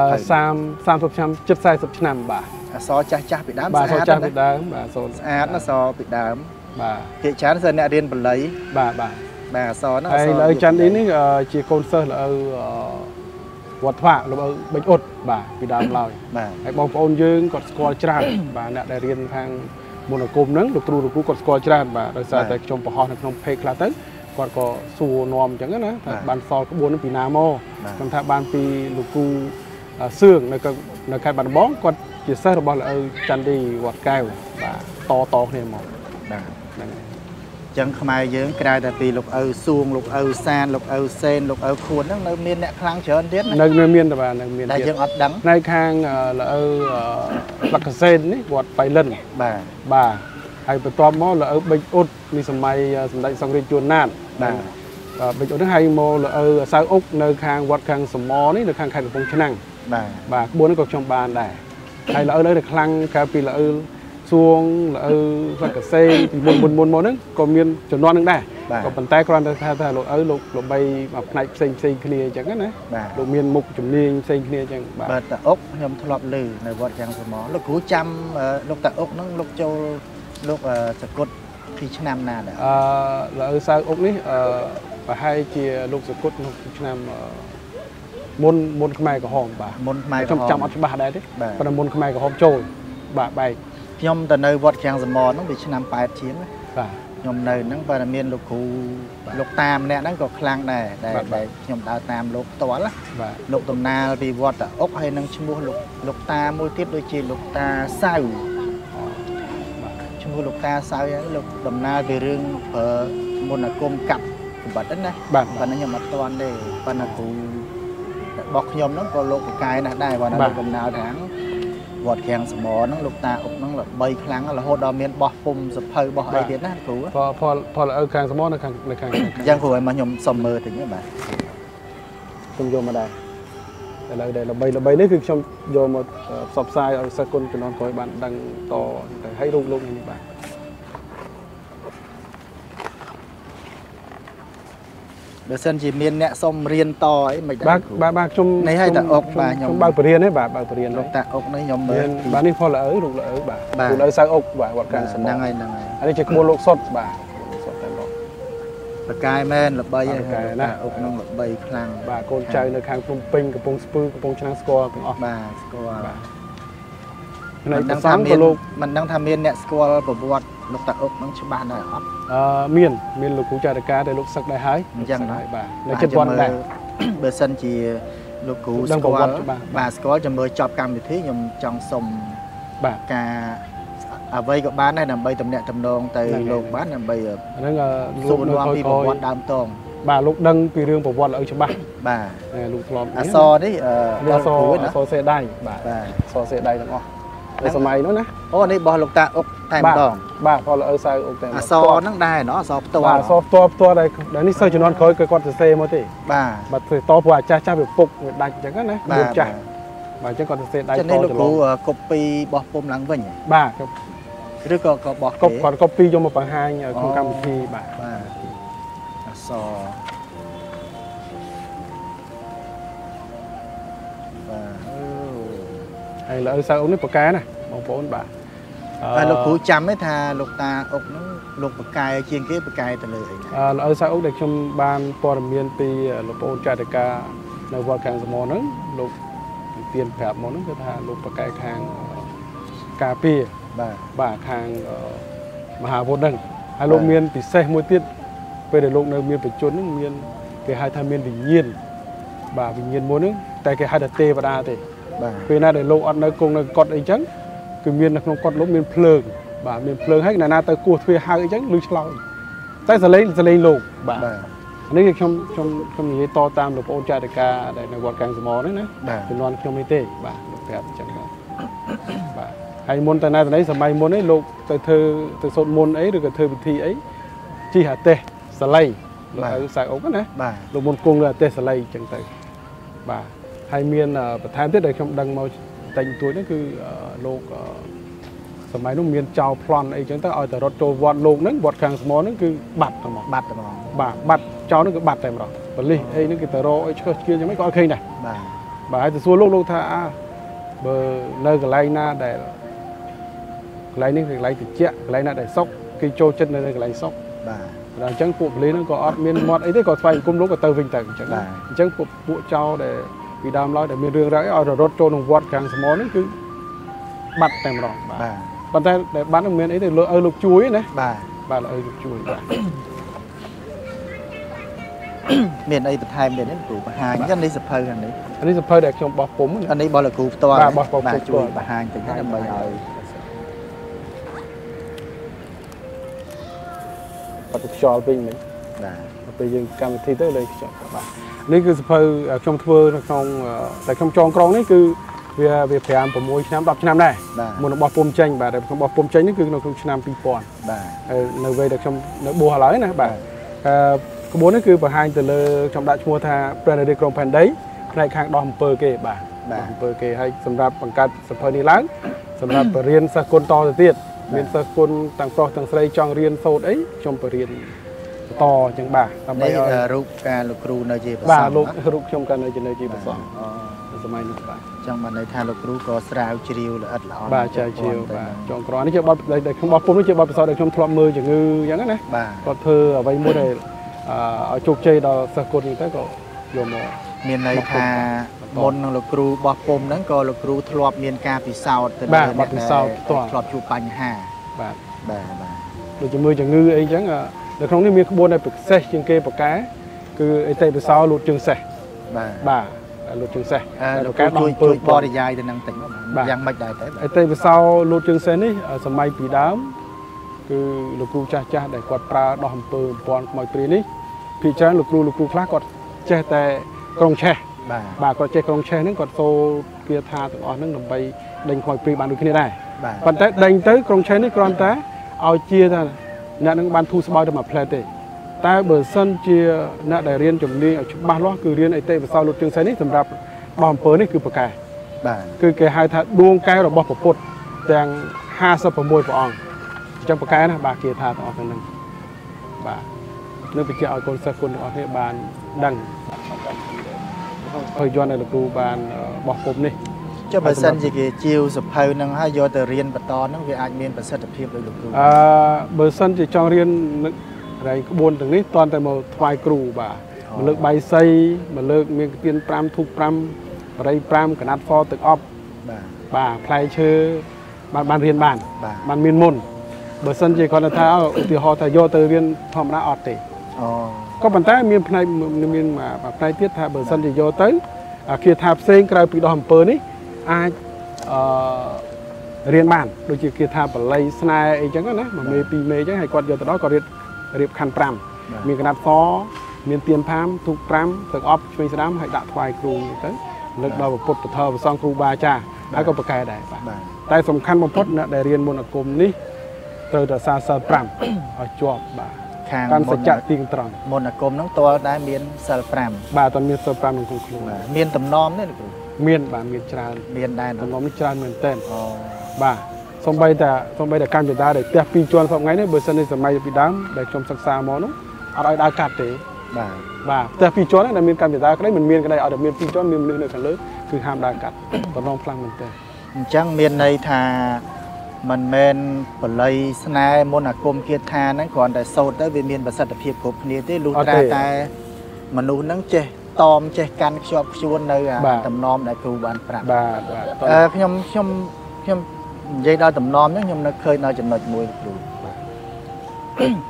30 30ឆ្នាំជិត40ឆ្នាំបាទអសចាស់ចាស់ពីដើមបាទអសចាស់ពីដើមបាទសូនស្អាតណាស់អសពីដើមបាទគេច្រើនសិស្សអ្នករៀនបល័យបាទបាទបាទអសហ្នឹងហើយលោកឪច័ន្ទឌីនេះជាកូនសិស្សលោកឪវត្តថ្វាលោកឪបេចអ៊ុតបាទពីដើមឡើយបាទហើយបងប្អូនយើងគាត់ស្គាល់ច្រើនបាទអ្នកដែលរៀនខាងមន្តអាគមហ្នឹងលោកគ្រូលោកគ្រូគាត់ស្គាល់ច្រើនបាទដោយសារតែខ្ញុំបង្ហោះនៅក្នុងเพจខ្លះទៅគាត់ក៏សួរនាំអញ្ចឹងណាថាបានសល់ក្បួនហ្នឹងពីណាមកខ្ញុំថាបានពីលោកគ្រូសឿងនៅនៅខេត្តបាត់ដំបងគាត់ជាសិស្សរបស់លោកឪច័ន្ទឌីវត្តកែវបាទតតគ្នាមកបាទហ្នឹងហើយអញ្ចឹងខ្មែរយើងក្រៅតែពីលោកឪសួងលោកឪសានលោកឪសេនលោកឪខួនហ្នឹងនៅមានអ្នកខ្លាំងច្រើនទៀតនៅនៅមានតែបាទនៅមានតែយើងអត់ដឹងនៅខាងលោកឪលក្ខសេននេះវត្តបៃលិនបាទបាទហើយបន្ទាប់មកលោកឪបេចអ៊ុតនេះសម័យសម្ដេចសង្ឃរាជជួនណាតបាទបេចអ៊ុតហ្នឹងហើយមកលោកឪសៅអុកនៅខាងវត្តខាងសមនេះនៅខាងខេត្តកំពង់ឆ្នាំងបាទបាទក្បួននេះក៏ខ្ញុំបានដែរហើយលោកឪនៅខ្លាំងកាលពីលោកឪសួងលោកឪលក្ខសេនពីមុនមុនមុនមកហ្នឹងក៏មានចំនួនហ្នឹងដែរក៏ប៉ុន្តែគ្រាន់តែថាថាលោកឪលោកលោកបីមកផ្នែកផ្សេងផ្សេងគ្នាអញ្ចឹងណាលោកមានមុខជំនាញផ្សេងគ្នាអញ្ចឹងបាទបាទតាអុកខ្ញុំធ្លាប់ឮនៅវត្តយ៉ាងសមលោកគ្រូចាំលោកតាអុកហ្នឹងលោកចូលលោកសកុតពីឆ្នាំណាដែរអឺលោកឪសៅអុកនេះអឺប្រហែលជាលោកសកុតក្នុងឆ្នាំមុនមុនខ្មែរក្រហមបាទមុនខ្មែរក្រហមខ្ញុំចាំអត់ច្បាស់ដែរទេប៉ុន្តែមុនខ្មែរក្រហមចូលបាទបែកខ្ញុំទៅនៅវត្តខាងសមហ្នឹងពីឆ្នាំប៉ែតជាងបាទខ្ញុំនៅហ្នឹងបើតែមានលោកគ្រូលោកតាម្នាក់ហ្នឹងក៏ខ្លាំងដែរដែលខ្ញុំដើរតាមលោកផ្ទាល់ណាលោកដំណើរពីវត្តតាអុកហើយនឹងឈ្មោះលោកលោកតាមួយទៀតដូចជាលោកតាសៅឈ្មោះលោកតាសៅហ្នឹងលោកដំណើរពីរឿងប្រើមន្តអាគមកាប់សម្បត្តិហ្នឹងណាប៉ុន្តែខ្ញុំអត់ទាន់ទេប៉ុន្តែគ្រូរបស់ខ្ញុំហ្នឹងក៏លោកប្រកែណាស់ដែរគាត់នៅដំណើរខាងវត្តខាងសមហ្នឹងលោកតាអុកហ្នឹងល្បីខ្លាំងរហូតដល់មានបោះពុំសភៅបោះអីទៀតណាគ្រូផលផលឪខាងសមនៅខាងនៅខាងអញ្ចឹងគ្រូឲ្យមកខ្ញុំសុំមើលតិចបាទខ្ញុំយកមកដែរតែលើដែលល្បីល្បីនេះគឺខ្ញុំយកមកផ្សព្វផ្សាយឲ្យសិស្សគុណជំនាន់ក្រោយបានដឹងតទៅឲ្យរូបលោកនេះបាទបើសិនជាមានអ្នកសុំរៀនតអីមិនដែរបាទបាទខ្ញុំនេះឲ្យតាអុកបាទខ្ញុំបើកបរិញ្ញាទេបាទបើកបរិញ្ញាលោកតាអុកនេះខ្ញុំមើលបាទនេះផលឪរូបលោកឪបាទរូបឪសៅអុកបាទវត្តកាំងហ្នឹងហើយហ្នឹងហើយអានេះជាក្បួនលោកសុតបាទសុតតែមកប្រកាយមែនល្បីហើយណាអុកហ្នឹងល្បីខ្លាំងបាទកូនចៅនៅខាងភ្នំពេញកំពង់ស្ពឺកំពង់ឆ្នាំងស្គាល់ទាំងអស់បាទស្គាល់បាទមិនដឹងថាមានមិនដឹងថាមានអ្នកស្គាល់ប្រវត្តិលោកតាអុកហ្នឹងច្បាស់ដែរអត់អឺមានមានលោកគ្រូចារការដែលលោកសឹកដែរហើយអញ្ចឹងហើយបាទនៅចិត្តវត្តដែរបើសិនជាលោកគ្រូស្គាល់បាទស្គាល់ចាំមើលចប់កម្មវិធីខ្ញុំចង់សុំបាទការអ្វីក៏បានដែរដើម្បីតំណាក់តំណងទៅលោកបានដើម្បីហ្នឹងលោកនៅពីប្រវត្តិដើមតងបាទលោកដឹងពីរឿងប្រវត្តិឲ្យច្បាស់បាទលោកធ្លាប់អសនេះអសអសសេដៃបាទអសសេដៃទាំងអស់នៅសម័យនោះណាអូនេះរបស់លោកតាអុកតែម្ដងបាទផលឪសៅអុកតែអសហ្នឹងដែរណោះអសផ្ទាល់អសផ្ទាល់ផ្ទាល់ដែរនេះសិស្សជំនាន់ក្រោយគឺគាត់សរសេរមកទេបាទបាទធ្វើតព្រោះអាចាស់ចាស់វាពុកវាដាច់អញ្ចឹងណាវាចាស់បាទអញ្ចឹងគាត់សរសេរដៃតទៅលោកគ្រូកូពីបោះពុំឡើងវិញបាទឬក៏ក៏បោះកូគាត់កូពីយកមកបង្ហាញក្នុងកម្មវិធីបាទបាទអសហើយលោកឪសៅអុកនេះប្រកែណាបងប្អូនបាទហើយលោកគ្រូចាំទេថាលោកតាអុកហ្នឹងលោកប្រកែជាងគេប្រកែទៅលើអីអឺលោកឪសៅអុកដែលខ្ញុំបានព័ត៌មានពីលោកប្អូនចារិកានៅវត្តខាងសមហ្នឹងលោកទានប្រាប់មកហ្នឹងគឺថាលោកប្រកែខាងការពារបាទបាទខាងមហាវុធហ្នឹងហើយលោកមានពិសេសមួយទៀតពេលដែលលោកនៅមានបច្ចុប្បន្នហ្នឹងមានគេហៅថាមានវិញ្ញាណបាទវិញ្ញាណមួយហ្នឹងតែគេហៅថាទេវតាទេបាទពេលណាដែលលោកអត់នៅគង់នៅកុដអីចឹងគឺមាននៅក្នុងកុដលោកមានភ្លើងបាទមានភ្លើងហើយណាណាទៅគោះទ្វារហៅអីចឹងឮឆ្លោយតែសលេងសលេងលោកបាទនេះគឺខ្ញុំខ្ញុំខ្ញុំនិយាយតតាមលោកប្អូនចារិកាដែលនៅវត្តកាំងសមរហ្នឹងណាជំនាន់ខ្ញុំនេះទេបាទលោកប្រាប់អញ្ចឹងបាទបាទហើយមុនតែណាទៅនេះសម័យមុននេះលោកទៅធ្វើទៅសូត្រមន្តអីឬក៏ធ្វើពិធីអីជីអាទេសសលៃលោកហៅសៅអុកណាបាទលោកមុនគង់លើអាទេសសលៃអញ្ចឹងទៅបាទហើយមានបន្ថែមទៀតដែលខ្ញុំដឹងមកតែងទួយហ្នឹងគឺលោកសម័យនោះមានចៅប្លន់អីចឹងទៅឲ្យតែរត់ចូលវត្តលោកហ្នឹងវត្តខាងស្មោហ្នឹងគឺបាត់តែហ្មងបាត់តែហ្មងបាទបាត់ចៅហ្នឹងគឺបាត់តែម្ដងបលិសអីហ្នឹងគឺទៅរកអីឆ្កឹះឆ្កៀលចឹងមិនក៏អត់ឃើញដែរបាទបាទហើយទៅសួរលោកលោកថាអើបើនៅកន្លែងណាដែលកន្លែងនេះគឺកន្លែងតិចកន្លែងណាដែលសុកគេចូលចិត្តនៅកន្លែងសុកបាទដល់អញ្ចឹងពួកបលិសហ្នឹងក៏អត់មានមាត់អីទេក៏ស្វែងគុំលោកក៏ទៅវិញទៅអញ្ចឹងអញ្ចឹងពួកពួកចៅដែលពីដើមឡើយដែលមានរឿងរ៉ាវឲ្យរត់ចូលក្នុងវត្តខាងស្មោហ្នឹងគឺបាត់តែម្ដងបាទប៉ុន្តែដែលបាត់នឹងមានអីទេលោកឲ្យលោកជួយណាបាទបាទលោកឲ្យលោកជួយបាទមានអីបន្ថែមទៀតទេគ្រូបង្ហាញចឹងនេះសភៅខាងនេះនេះសភៅដែលខ្ញុំបោះពុំអានេះរបស់លោកគ្រូផ្ទាល់បាទបោះពុំជួយបង្ហាញតិចដើម្បីឲ្យបាត់ខ្យល់វិញហ្នឹងបាទពេលយើងកម្មវិធីទៅលេងខ្យល់បាទនេះគឺសភៅខ្ញុំធ្វើនៅក្នុងតែខ្ញុំចងក្រងនេះគឺវាវាប្រាំ6ឆ្នាំ10ឆ្នាំដែរមុនរបស់ពុំចេញបាទតែខ្ញុំបោះពុំចេញនេះគឺនៅក្នុងឆ្នាំ2000បាទហើយនៅវ័យដែលខ្ញុំនៅបួសឥឡូវណាបាទអឺក្បួននេះគឺបង្ហាញទៅលើខ្ញុំដាក់ឈ្មោះថាព្រះនារីក្រុងផែនដីផ្នែកខាងដោះអំពើគេបាទដោះអំពើគេហើយសម្រាប់បង្កើតសភៅនេះឡើងសម្រាប់បរៀនសិស្សគុណតទៅទៀតមានសិស្សគុណទាំងប្រុសទាំងស្រីចង់រៀនសូត្រអីខ្ញុំបរៀនបន្តអញ្ចឹងបាទដើម្បីឲ្យរូបការលោកគ្រូនៅជាប្រសងបាទលោករូបខ្ញុំក៏នៅជានៅជាប្រសងសម័យនោះបាទចង់បានន័យថាលោកគ្រូក៏ស្រាវជ្រាវល្អិតល្អន់បាទចាជ្រាវបាទចងក្រនេះជាបទដែលខ្ញុំបោះពុំនេះជាបទពិសោធន៍ដែលខ្ញុំធ្លាប់មើលជំងឺអញ្ចឹងណាគាត់ធ្វើអ្វីមួយដែលឲ្យជោគជ័យដល់សិស្សគុណអញ្ចឹងទៅក៏យកមកមានន័យថាមុននឹងលោកគ្រូបោះពុំហ្នឹងក៏លោកគ្រូធ្លាប់មានការពិសោធន៍ទៅលើបទពិសោធន៍ធ្លាប់ជួបបញ្ហាបាទបាទបាទដូចជំងឺជំងឺអីអញ្ចឹងនៅក្នុងនេះមានក្បួនដែលពិសេសជាងគេបកែគឺអេតិពិសោលូតជើងសេះបាទបាទលូតជើងសេះលោកការជួយជួយបរិយាយទៅនឹងតិចយ៉ាងម៉េចដែរតែអេតិពិសោលូតជើងសេះនេះសម័យពីដើមគឺលោកគ្រូចាស់ចាស់ដែលគាត់ប្រើដោះអំពើអំពាន់ខ្មោចព្រាយនេះភាគច្រើនលោកគ្រូលោកគ្រូខ្លះគាត់ចេះតែក្រុងឆេះបាទបាទគាត់ចេះក្រុងឆេះហ្នឹងគាត់សូត្រគាថាទាំងអស់ហ្នឹងដើម្បីដេញខ្មោចព្រាយបានដូចគ្នាដែរប៉ុន្តែដេញទៅក្រុងឆេះនេះគ្រាន់តែឲ្យជាថាអ្នកនឹងបានធូរស្បើយទៅមួយផ្លែទេតែបើសិនជាអ្នកដែលរៀនជំនាញឲ្យច្បាស់លាស់គឺរៀនអេតិពិសោលូតជើងសេះនេះសម្រាប់បោះអំពើនេះគឺប្រកែបាទគឺគេហៅថាដួងកែវរបស់ព្រះពុទ្ធទាំងห้าสิบหกព្រះអង្គអញ្ចឹងប្រកែណាបាទគាថាទាំងអស់ហ្នឹងបាទនឹងបញ្ជាក់ឲ្យកូនសិស្សគុណទាំងអស់គ្នាបានដឹងហើយយន់ឲ្យលោកគ្រូបានបោះពុំនេះចុះបើសិនជាគេជាវសភៅហ្នឹងហើយយកទៅរៀនបន្តហ្នឹងវាអាចមានប្រសិទ្ធភាពដោយលោកគ្រូអឺបើសិនជាចង់រៀនរែងក្បួនទាំងនេះតន់តែមកថ្វាយគ្រូបាទមកលើកបៃសីមកលើកមានទានប្រាំធូបប្រាំបរិយប្រាំកណាត់ហ្វទឹកអប់បាទបាទផ្លែឈើបានបានរៀនបានបានមានមុនបើសិនជាគាត់ថាឧទាហរណ៍ថាយកទៅរៀនធម្មតាអត់ទេអូក៏ប៉ុន្តែមានផ្នែកមានផ្នែកទៀតថាបើសិនជាយកទៅគាថាផ្សេងក្រៅពីដោះអំពើនេះអាចអឺរៀនបានដូចជាគាថាបល័យស្នេហ៍អីចឹងណាមួយមេពីរមេអញ្ចឹងហើយគាត់យកទៅដល់គាត់រៀបរៀបខណ្ឌប្រាំមានកណាត់សមានទៀនផាមធូបប្រាំទឹកអប់ឆ្វេងស្ដាំហើយដាក់ថ្វាយគ្រូទៅលើកដល់ពុទ្ធពធប្រសងគ្រូបាអាចារ្យហើយក៏ប្រកែដែរបាទតែសំខាន់បំផុតអ្នកដែលរៀនមន្តអាគមនេះត្រូវតែសាសិលប្រាំឲ្យជាប់បាទខាងកាន់សច្ចៈទីត្រង់មន្តអាគមហ្នឹងទាល់តែមានសិលប្រាំបាទតើមានសិលប្រាំក្នុងខ្លួនមានតំណមទេលោកគ្រូមានបាទមានច្រើនមានដែរតំណមនេះច្រើនមែនទែនអូបាទសូម្បីតែសូម្បីតែកម្មវិធីដែលផ្ទះពីរជាន់សពថ្ងៃនេះបើសិននេះសម័យពីដើមដែលខ្ញុំសិក្សាមកនោះអត់ឲ្យដើរកាត់ទេបាទបាទផ្ទះពីរជាន់ហ្នឹងដែលមានកម្មវិធីក្តីមិនមានក្តីឲ្យតែមានពីរជាន់មានមនុស្សនៅខាងលើគឺហាមដើរកាត់តំណមខ្លាំងមែនទែនអញ្ចឹងមានន័យថាមិនមែនបល័យស្នេហ៍មន្តអាគមគាថាហ្នឹងគ្រាន់តែសូត្រទៅវាមានប្រសិទ្ធភាពគ្រប់គ្នាទេលុះត្រាតែមនុស្សហ្នឹងចេះតមចេះកាន់ខ្ជាប់ខ្ជួននៅតំណមដែលគ្រូបានប្រាប់បាទបាទអឺខ្ញុំខ្ញុំខ្ញុំនិយាយដល់តំណមហ្នឹងខ្ញុំនឹកឃើញដល់ចំណុចមួយគ្រូ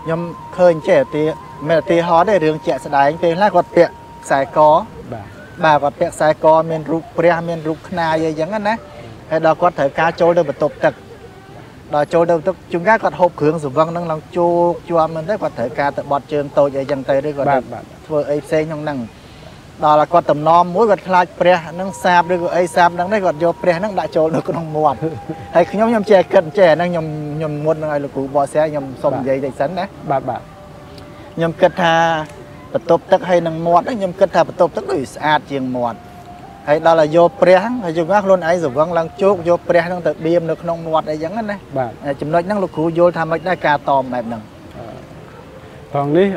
nhom khơi trẻ thì mẹ thì họ để đường trẻ sẽ đánh thì là quạt bẹ xài có bà quạt bẹ xài có miền rục pre miền rục na vậy chẳng anh á hay đó quạt thời cá trôi đâu bị tụt tật đó trôi đâu tức chúng ta quạt hộp hướng rồi vâng năng lòng chua chua mình thấy quạt thời cá tự bọt trường tôi vậy chẳng tay đấy quạt vừa ấy xe nhông năng đó là quạt tầm non mỗi quạt khai pre năng sạp đấy ấy sạp năng đấy quạt vô pre năng đã trôi được con muột hay nhóm nhóm trẻ cần trẻ năng nhom nhom muột năng là cụ bò xe nhom xong vậy để sẵn đấy bạn bạn nhom kết tha bật tốp tức hay năng muột đấy nhom kết tha bật tốp tức đuổi sạch chiềng muột hay đó là vô pre hay dùng các luôn ấy rồi vâng lăng chốt vô pre năng tự biêm được nông muột đấy giống đấy chấm nói năng lục cụ vô tham mấy đại ca tòm mẹp nằng còn ní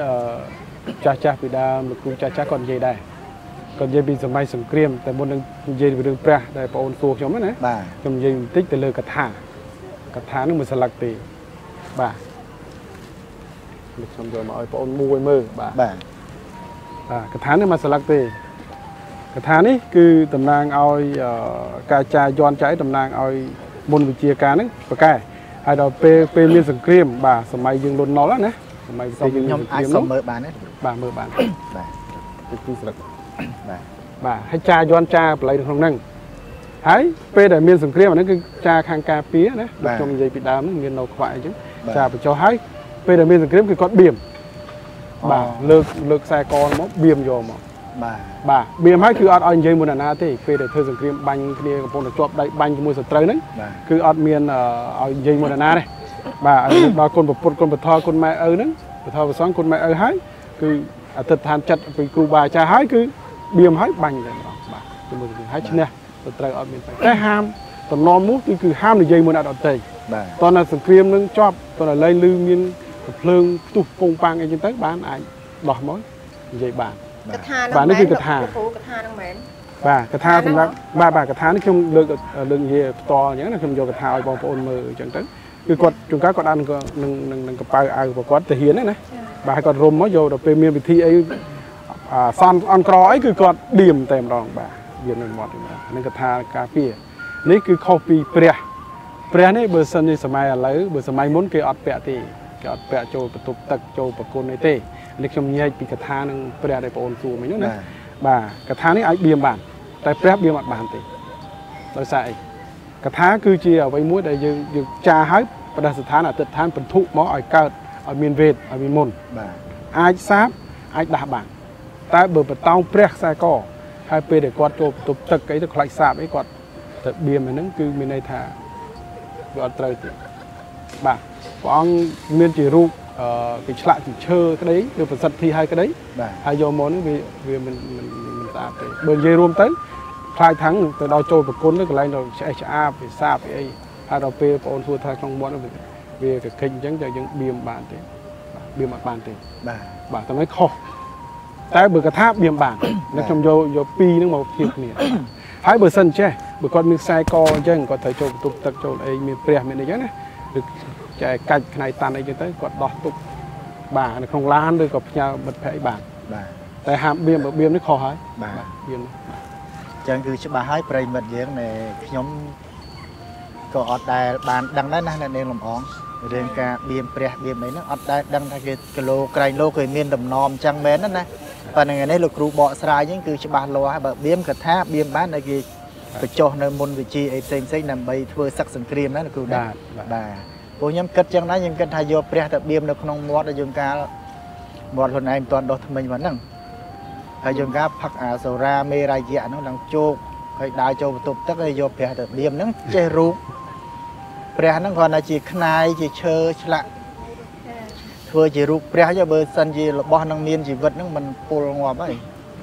cha cha bị đa lục cụ cha cha còn gì đây còn dây bị sầm mai sầm kriêmแต่ môn dây bị đường pre ได้ បង សួរ ខ្ញុំ ណា បាទ ខ្ញុំ និយាយ បន្តិច ទៅ លើ កថា កថា នឹង មួយ ស្លឹក ទេ បាទ ខ្ញុំ យក មក ឲ្យ បង មួយ មើល បាទ បាទ បាទ កថា នេះ មួយ ស្លឹក ទេ កថា នេះ គឺ តំណាង ឲ្យ ការ ចាយ័ន្ត ចៃ តំណាង ឲ្យ មុន វិជាការ ហ្នឹង ប្រកែ ហើយ ដល់ ពេល ពេល មាន សង្គ្រាម បាទ សម័យ យើង លន់ ណុល ណា សម័យ យើងខ្ញុំ អាច សុំ មើល បាន ទេបាទ មើល បានបាទពី ស្លឹកបាទបាទ ហើយ ចាយ័ន្ត ចាបល័យ ក្នុង ហ្នឹង ហើយ ពេល ដែល មាន សង្គ្រាម អា ហ្នឹង គឺ ចា ខាង ការពារ ណា ខ្ញុំ និយាយ ពី ដើម ហ្នឹង មាន នៅ ខ្វាក់ អី ចឹង ចា បញ្ចុះ ហើយ ពេល ដែល មាន សង្គ្រាម គឺ គាត់ បៀម បាទ លើក លើក ខ្សែ ក មក បៀម យក មក បាទ បាទ បៀម ហើយ គឺ អត់ ឲ្យ និយាយ មួយ ណា ទេ ពេល ដែល ធ្វើ សង្គ្រាម បាញ់ គ្នា កំពុង តែ ជាប់ ដៃ បាញ់ ជាមួយ សត្រូវ ហ្នឹង គឺ អត់ មាន ឲ្យ និយាយ មួយ ណា ទេ បាទ ដល់ គុណ ប្រពុត គុណ បថរ គុណ ម៉ែ ឪ ហ្នឹង បថរ ប្រសង គុណ ម៉ែ ឪ ហើយ គឺ អតិថិឋាន ចិត្ត ពី គ្រូ បា អាចារ្យ ហើយ គឺ បៀម ហើយ បាញ់ តែ ម្ដង បាទ ជាមួយ គ្នា ហើយ ឈ្នះ សត្រូវ អត់ មាន តែ ហាម តំណម មួយ គឺ គឺ ហាម និយាយ មួយ ណា ដទៃ បាទ តោះ ណា សង្គ្រាម នឹង ចប់ តោះ ណា លែង លឺ មាន ភ្លើង ទុះ ពង ប៉ាំង អី ចឹង ទៅ បាន អាច ដោះ មក និយាយ បានកថាបាទ នេះ គឺ កថាគ្រូកថា នឹង មែនបាទ កថា សម្រាប់ បាទ បាទ កថា នេះ ខ្ញុំ លើក លើក និយាយ ផ្ទាល់ អញ្ចឹង ណា ខ្ញុំ យក កថា ឲ្យ បងប្អូន មើល អញ្ចឹង ទៅ គឺ គាត់ ជួន កាល គាត់ អាន នឹង នឹង នឹង កប៉ៅ អាវ របស់ គាត់ ទៅ ហ៊ាន ណា បាទ គាត់ រុំ មក យក ដល់ ពេល មាន ពិធី អី សន់ អន់ ក្រ អី គឺ គាត់ ឌៀម តែ ម្ដង បាទ វា នៅ មាត់ នេះ កថា ការពារ នេះ គឺ ខុស ពី ព្រះ ព្រះ នេះ បើ សិន ជា សម័យ ឥឡូវ បើ សម័យ មុន គេ អត់ ពាក់ ទេ គេ អត់ ពាក់ ចូល បន្ទប់ ទឹក ចូល ប្រគុណ អី ទេ នេះ ខ្ញុំ ញែក ពី កថា នឹង ព្រះ ដែល បង សួរ មិញ ណា បាទ កថា នេះ អាច បៀម បាន តែ ព្រះ បៀម អត់ បាន ទេ ដោយ សារ អី កថា គឺជា អ្វី មួយ ដែល យើង យើង ចា ហើយ បដិស្ថាន អតិថិឋាន បន្ធុ មក ឲ្យ កើត ឲ្យ មាន វេទ ឲ្យ មាន មុន បាទ អាច សាប អាច ដាស់ បាន តែ បើ បតោង ព្រះ ខ្សែ ក ហើយ ពេល ដែល គាត់ ចូល បន្ទប់ ទឹក អី ទៅ ខ្លាច សាប អី គាត់ ទៅ បៀម ហ្នឹង គឺ មាន ន័យ ថា វា អត់ ត្រូវ ទេ បាទ ព្រះអង្គ មាន ជា រូប អឺ គេ ឆ្លាក់ ពី ឈើ ក្តី ឬ ប្រសិទ្ធិ ហើយ ក្តី បាទ ហើយ យក មក ហ្នឹង វា វា មិន មិន មិន ស្អាត ទេ បើ និយាយ រួម ទៅ ខ្លាច ថាំង ទៅ ដល់ ចូល ប្រគុណ ទៅ កន្លែង ដល់ ឆ្អេះ ឆ្អាប វា សាប អី ហើយ ដល់ ពេល បង សួរ ថា ក្នុង មាត់ ហ្នឹង វា កកិច អញ្ចឹង តែ យើង បៀម បាន ទេ បៀម អត់ បាន ទេ បាទ បាទ តែ មិន ខុស តែ បើ កថា បៀម បាន នៅ ខ្ញុំ យក យក ពីរ ហ្នឹង មក ធៀប គ្នា ហើយ បើ សិន ចេះ បើ គាត់ មាន ខ្សែ ក អញ្ចឹង គាត់ ត្រូវ ចូល បន្ទប់ ទឹក ចូល អី មាន ព្រះ មាន អី ចឹង ណា ឬ ចែកកាច់ ផ្នែក តាន់ អី ចឹង ទៅ គាត់ ដោះ ទុក បាទ នៅ ក្នុង ឡាន ឬ ក៏ ផ្ញើ មិត្តភ័ក្តិ បាន បាទ តែ ហាម បៀម បើ បៀម នេះ ខុស ហើយ បាទ បៀមចឹង គឺ ច្បាស់ ហើយ ប្រិមិត្ត យើង នៃ ខ្ញុំ ក៏ អត់ ដែល បាន ដឹង ដែរ ណា អ្នក នាង លំអង រឿង ការ បៀម ព្រះ បៀម អី ហ្នឹង អត់ ដែល ដឹង ថា គេ គីឡូ ក្រែង ឡូ គេ មាន ដំណំ ចឹង មែន ណា ណា ប៉ុន្តែ ថ្ងៃ នេះ លោក គ្រូ បក ស្រាយ ចឹង គឺ ច្បាស់ លាស់ ហើយ បើ បៀម កថា បៀម បាន តែ គេ បញ្ចុះ នៅ មុន វិជា អី ផ្សេង ផ្សេង ដើម្បី ធ្វើ សឹក សង្គ្រាម ណា លោក គ្រូ បាទ បាទ ពួក ខ្ញុំ គិត ចឹង ដែរ ខ្ញុំ គិត ថា យក ព្រះ ទៅ បៀម នៅ ក្នុង មាត់ ឲ្យ យើង កាល មាត់ ខ្លួន ឯង មិន ទាន់ ដោះ ថ្មិញ មក ហ្នឹង ហើយ យើង កាល ផឹក អា សូរ៉ា មេរ៉ាយៈ ហ្នឹង ឡើង ជោគ ហើយ ដើរ ចូល បន្ទប់ ទឹក ហើយ យក ព្រះ ទៅ បៀម ហ្នឹង ចេះ រូប ព្រះ ហ្នឹង គ្រាន់តែ ជា ខ្នាយ ជា ឈើ ឆ្លាក់ ធ្វើ ជា រូប ព្រះ បើ សិន ជា របស់ នឹង មាន ជីវិត ហ្នឹង មិន ពុល ងាប់ ហើយ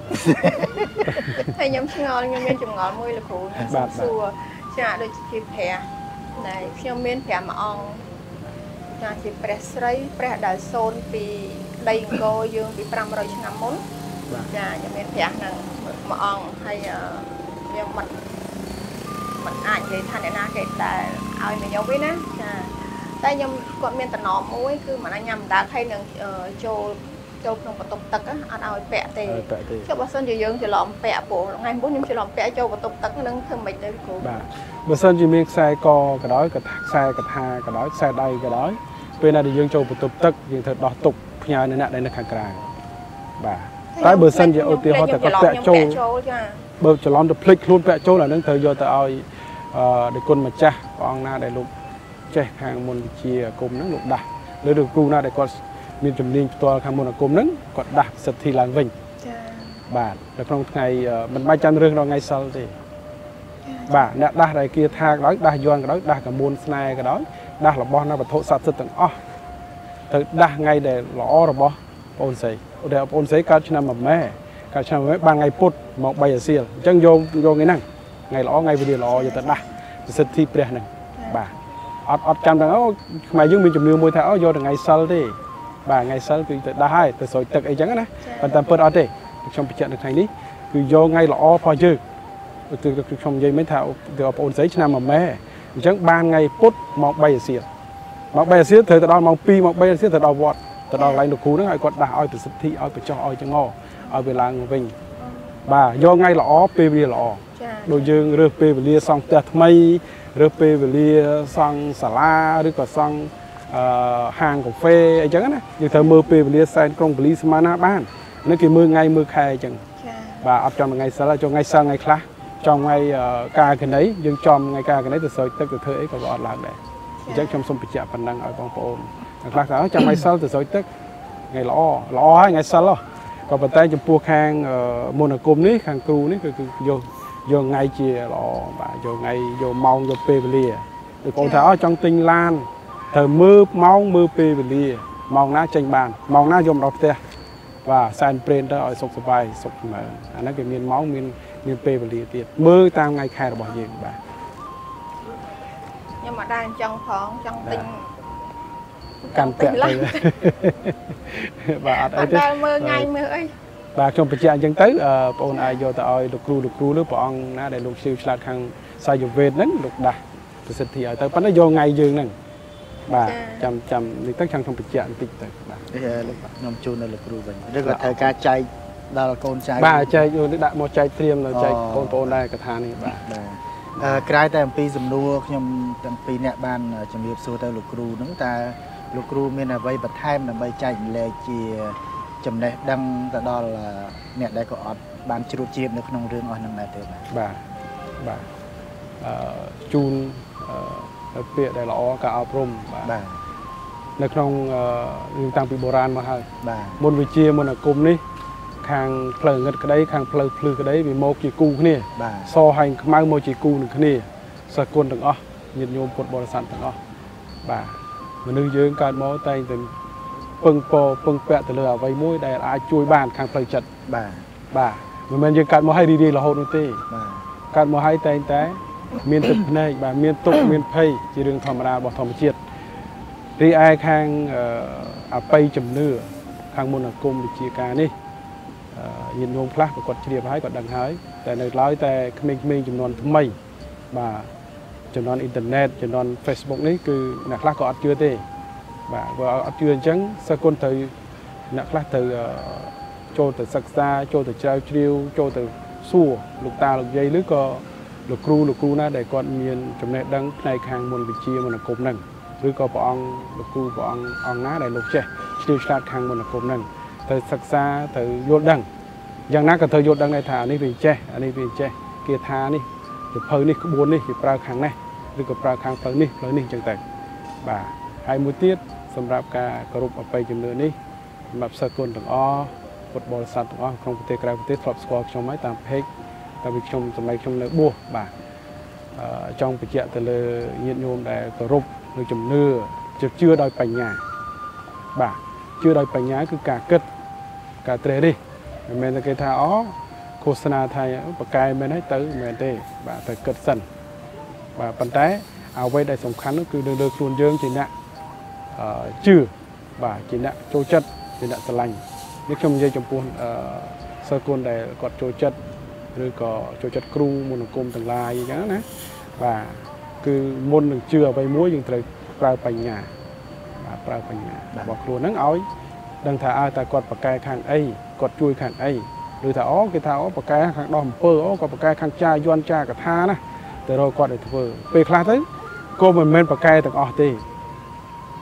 ហើយ ខ្ញុំ ឆ្ងល់ ខ្ញុំ មាន ចម្ងល់ មួយ លោក គ្រូ បាទ សួរ ចា ដូច ជា ព្រះ ដែល ខ្ញុំ មាន ព្រះ មួយ អង្គ ចា ជា ព្រះ ស្រី ព្រះ ដែល សូន ពី ដី អង្គរ យើង ពី ប្រាំរយ ឆ្នាំ មុន ចា ខ្ញុំ មាន ព្រះ ហ្នឹង មួយ អង្គ ហើយ ខ្ញុំ មិន មិន អាច និយាយ ថា អ្នក ណា គេ ដែល ឲ្យ មក ខ្ញុំ វិញ ណា ចា តែ ខ្ញុំ គាត់ មាន តំណម មួយ គឺ មិន ញ៉ាំ ដាល់ ហើយ នឹង ចូល ចូល ក្នុង បន្ទប់ ទឹក អត់ ឲ្យ ពាក់ ទេ ចុះ បើ សិន ជា យើង ច្រឡំ ពាក់ ព្រោះ ថ្ងៃ មុន ខ្ញុំ ច្រឡំ ពាក់ ចូល បន្ទប់ ទឹក នឹង ធ្វើ មិន ទៅ គ្រូបាទ បើ សិន ជា មាន ខ្សែ ក ក៏ដោយ កថា ខ្សែ កថា ក៏ដោយ ខ្សែ ដៃ ក៏ដោយ គពេលណាដែលយើងចូលបន្ទប់ទឹកយើងត្រូវដោះទុកផ្ញើនៅអ្នកដែលនៅខាងក្រៅបាទតែបើសិនជាឧទាហរណ៍តែគាត់ពាក់ចូលបើច្រឡំទៅភ្លេចខ្លួនពាក់ចូលអានឹងត្រូវយកទៅឲ្យអឺដោយគុណម្ចាស់ព្រះអង្គណាដែលលោកចេះខាងមុនវិជាអាគមហ្នឹងលោកដាស់ឬគ្រូណាដែលគាត់មានជំនាញផ្ទាល់ខាងមុនអាគមហ្នឹងគាត់ដាស់សិទ្ធិឡើងវិញចា៎បាទនៅក្នុងថ្ងៃមិនបាច់ចាំរឿងដល់ថ្ងៃសិលទេបាទអ្នកដាស់ដែលគាថាក៏ដោយដាស់យន់ក៏ដោយដាស់កមួនស្នេហ៍ក៏ដោយដាស់របស់នៅវត្ថុស័ក្តិសិទ្ធិទាំងអស់ត្រូវដាស់ថ្ងៃដែលល្អរបស់បងស្រីឧទាហរណ៍បងស្រីកើតឆ្នាំមួយម៉ែកើតឆ្នាំមួយម៉ែបានថ្ងៃពុធមកបីអាសៀលអញ្ចឹងយកយកថ្ងៃហ្នឹងថ្ងៃល្អថ្ងៃវេលាល្អយកទៅដាស់សិទ្ធិព្រះហ្នឹងបាទអត់អត់ចាំទាំងអូខ្មែរយើងមានជំនឿមួយថាអូយកថ្ងៃសិលទេបាទថ្ងៃសិលគឺទៅដាស់ហើយទៅស្រោចទឹកអីចឹងណាប៉ុន្តែពិតអត់ទេខ្ញុំបញ្ជាក់នៅថ្ងៃនេះគឺយកថ្ងៃល្អរបស់យើងគឺខ្ញុំនិយាយមិនថាបងប្អូនស្រីឆ្នាំមួយម៉ែអញ្ចឹងបានថ្ងៃពុធមកបីអាសៀលមកបីអាសៀលត្រូវទៅដល់ម៉ោងពីរមកបីអាសៀលទៅដល់វត្តទៅដល់កន្លែងលោកគ្រូហ្នឹងឲ្យគាត់ដាស់ឲ្យប្រសិទ្ធិឲ្យបញ្ចុះឲ្យចងឲ្យវាឡើងវិញបាទយកថ្ងៃល្អពេលវេលាល្អដូចយើងរើសពេលវេលាសង់ផ្ទះថ្មីរើសពេលវេលាសង់សាលាឬក៏សង់អឺហាងកាហ្វេអីចឹងណាយើងត្រូវមើលពេលវេលាសែនក្រុងពលីស្មានណាបាននេះគេមើលថ្ងៃមើលខែអញ្ចឹងបាទអត់ចំថ្ងៃសិលចូលថ្ងៃសិលថ្ងៃខ្លះចំថ្ងៃការកណីយើងចំថ្ងៃការកណីទៅស្រោចទឹកទៅធ្វើអីក៏អត់ឡើងដែរអញ្ចឹងខ្ញុំសូមបញ្ជាក់ប៉ុណ្ណឹងឲ្យបងប្អូនខ្លះថាចាំថ្ងៃសិលទៅស្រោចទឹកថ្ងៃល្អល្អហើយថ្ងៃសិលក៏ប៉ុន្តែចំពោះខាងមន្តអាគមនេះខាងគ្រូនេះគឺគឺយកយកថ្ងៃជាល្អបាទយកថ្ងៃយកម៉ោងយកពេលវេលាដូចបងថាអោះចង់ទិញឡានត្រូវមើលម៉ោងមើលពេលវេលាម៉ោងណាចេញបានម៉ោងណាយកមកដល់ផ្ទះបាទសែនព្រេនទៅឲ្យសុខសប្បាយសុខស្មើអាហ្នឹងគេមានម៉ោងមានមានពេលវេលាទៀតមើលតាមថ្ងៃខែរបស់យើងបាទខ្ញុំមកដែរអញ្ចឹងផងចង់ទិញកាន់ពាក់ទៅបាទអត់អីទេតែមើលថ្ងៃមើលអីបាទខ្ញុំបញ្ជាក់អញ្ចឹងទៅបងប្អូនអាចយកទៅឲ្យលោកគ្រូលោកគ្រូឬព្រះអង្គណាដែលលោកជឿឆ្លាតខាងសាយវេទហ្នឹងលោកដាស់ប្រសិទ្ធិឲ្យទៅប៉ុន្តែយកថ្ងៃយើងហ្នឹងបាទចាំចាំនេះទៅខ្ញុំខ្ញុំបញ្ជាក់បន្តិចទៅបាទលោកខ្ញុំជូននៅលោកគ្រូវិញឬក៏ត្រូវការចែកដល់កូនចៅបាទចែកយកនេះដាក់មកចែកត្រៀមនៅចែកបងប្អូនដែរកថានេះបាទអឺក្រៅតែអំពីសំណួរខ្ញុំទាំងពីរអ្នកបានជំរាបសួរទៅលោកគ្រូហ្នឹងតើលោកគ្រូមានអ្វីបន្ថែមដើម្បីចែករំលែកជាចំណេះដឹងទៅដល់អ្នកដែលក៏អត់បានជ្រួតជ្រាបនៅក្នុងរឿងអស់ហ្នឹងដែរទេបាទបាទបាទអឺជូនអឺពាក្យដែលល្អការអប់រំបាទនៅក្នុងរឿងតាំងពីបុរាណមកហើយបាទមុនវិជាមុនអាគមនេះខាងផ្លូវងឹតក្តីខាងផ្លូវភ្លឺក្តីវាមកជាគូគ្នាសហើយខ្មៅមកជាគូនឹងគ្នាសិស្សគុណទាំងអស់ញាតិញោមពុទ្ធបរិស័ទទាំងអស់បាទមនុស្សយើងកើតមកតែងតែពឹងពពឹងពាក់ទៅលើអ្វីមួយដែលអាចជួយបានខាងផ្លូវចិត្តបាទបាទមិនមែនយើងកើតមកឲ្យរីរីរហូតនោះទេបាទកើតមកឲ្យតែងតែមានទឹកភ្នែកបាទមានទុកមានភ័យជារឿងធម្មតារបស់ធម្មជាតិរីឯខាងអបិយជំនឿខាងមុនអាគមវិជាការនេះញាតិញោមខ្លះក៏គាត់ជ្រាបហើយគាត់ដឹងហើយតែនៅឡើយតែក្មេងៗចំនួនថ្មីបាទចំនួនអ៊ីនធឺណិតចំនួន Facebook នេះគឺអ្នកខ្លះក៏អត់ជឿទេបាទបើអត់ជឿអញ្ចឹងសិស្សគុណត្រូវអ្នកខ្លះត្រូវចូលទៅសិក្សាចូលទៅជ្រាវជ្រាវចូលទៅសួរលោកតាលោកយាយឬក៏លោកគ្រូលោកគ្រូណាដែលគាត់មានចំណេះដឹងផ្នែកខាងមុនវិជាមន្តអាគមហ្នឹងឬក៏ព្រះអង្គលោកគ្រូព្រះអង្គអង្គណាដែលលោកចេះជ្រាវឆ្លាតខាងមុនអាគមហ្នឹងទៅសិក្សាទៅយល់ដឹងយ៉ាងណាក៏ត្រូវយល់ដឹងដែរថានេះវាចេះអានេះវាចេះគេថានេះទៅភៅនេះក្បួននេះគេប្រើខាងនេះឬក៏ប្រើខាងផ្លូវនេះផ្លូវនេះអញ្ចឹងទៅបាទហើយមួយទៀតសម្រាប់ការគោរពអបិយជំនឿនេះសម្រាប់សិស្សគុណទាំងអស់ពុទ្ធបរិស័ទទាំងអស់ក្នុងប្រទេសក្រៅប្រទេសធ្លាប់ស្គាល់ខ្ញុំហើយតាមเพจតាមវិខ្ញុំសម្រាប់ខ្ញុំនៅបួសបាទអឺចង់បញ្ជាក់ទៅលើញាតិញោមដែលគោរពនៅជំនឿជឿជឿដោយបញ្ញាបាទជឿដោយបញ្ញាគឺការគិតការត្រេះរិះមិនមែនតែគេថាអូឃោសនាថាបកកែមែនហើយទៅមិនមែនទេបាទទៅគិតសិនបាទប៉ុន្តែអ្វីដែលសំខាន់នោះគឺនៅលើខ្លួនយើងជាអ្នកអឺជឿបាទជាអ្នកចូលចិត្តជាអ្នកស្រឡាញ់នេះខ្ញុំនិយាយចំពោះអឺសិស្សគុណដែលគាត់ចូលចិត្តឬក៏ចូលចិត្តគ្រូមុនអង្គមទាំងឡាយអញ្ចឹងណាបាទគឺមុននឹងជឿអ្វីមួយយើងត្រូវប្រើបញ្ញាបាទប្រើបញ្ញារបស់ខ្លួនហ្នឹងឲ្យដឹងថាអើតែគាត់បកកែខាងអីគាត់ជួយខាងអីឬថាអូគេថាអូបកកែខាងដោះអំពើអូគាត់បកកែខាងចាយន់ចាកថាណាទៅរកគាត់ឲ្យធ្វើពេលខ្លះទៅក៏មិនមែនបកកែទាំងអស់ទេបាទ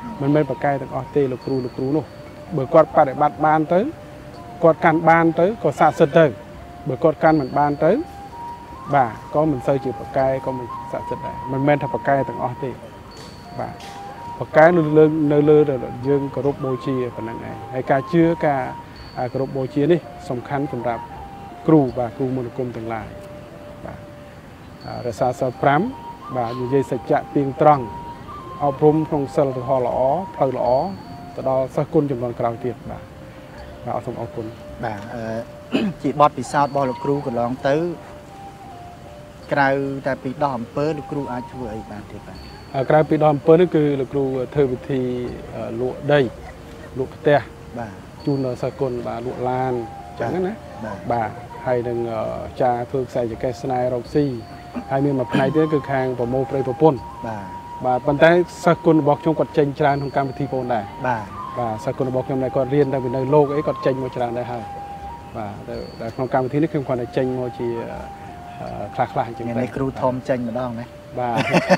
mình men bậc cai từng ở tê lục cừu lục cừu nô bữa quạt ba để bắt ban tới quạt can ban tới có sạt sệt tới bữa quạt can mình ban tới bà có mình xây chịu bậc cai có mình sạt sệt này mình men thập bậc cai từng ở tê bà bậc cai nơi lơ nơi lơ rồi dương có rốt bôi chia phần này hay ca chưa ca có rốt bôi chia đi song khăn sầm rạp cừu và cừu môn cung từng lại bà rồi sa sa pram bà như vậy sẽ chạm tiền trăngเอาพรมของเซลล์หล่อเผาหล่อแต่เราสักคนจำนวนกลางเตียบบ่าบ่าเอาสมเอาคนบ่าจีบอดปีศาจบอลลูกครูก็ลองตื้อกลายแต่ปีดอมเปิดลูกครูอาช่วยบ้านเทียบไปกลายปีดอมเปิดนั่นคือลูกครูเธอวิธีลวดได้ลวดเตะบ่าจูนสักคนบ่าลวดลานจังนั้นนะบ่าให้ดังจ่าเพื่อใส่จากแกสไนร์ร็อกซี่ให้มีมาภายในนั่นคือแข่งประโมเปรย์ประปนบ่า bà bàn tay sạc côn bọc trong quạt tranh tràn trong cam thi phone này bà bà sạc côn bọc trong này còn riêng đang bên nơi lô ấy còn tranh môi tràn đây hai bà trong cam thi nó không còn là tranh môi chỉ khạc khạc chừng này kêu thom tranh mà đong đấy bà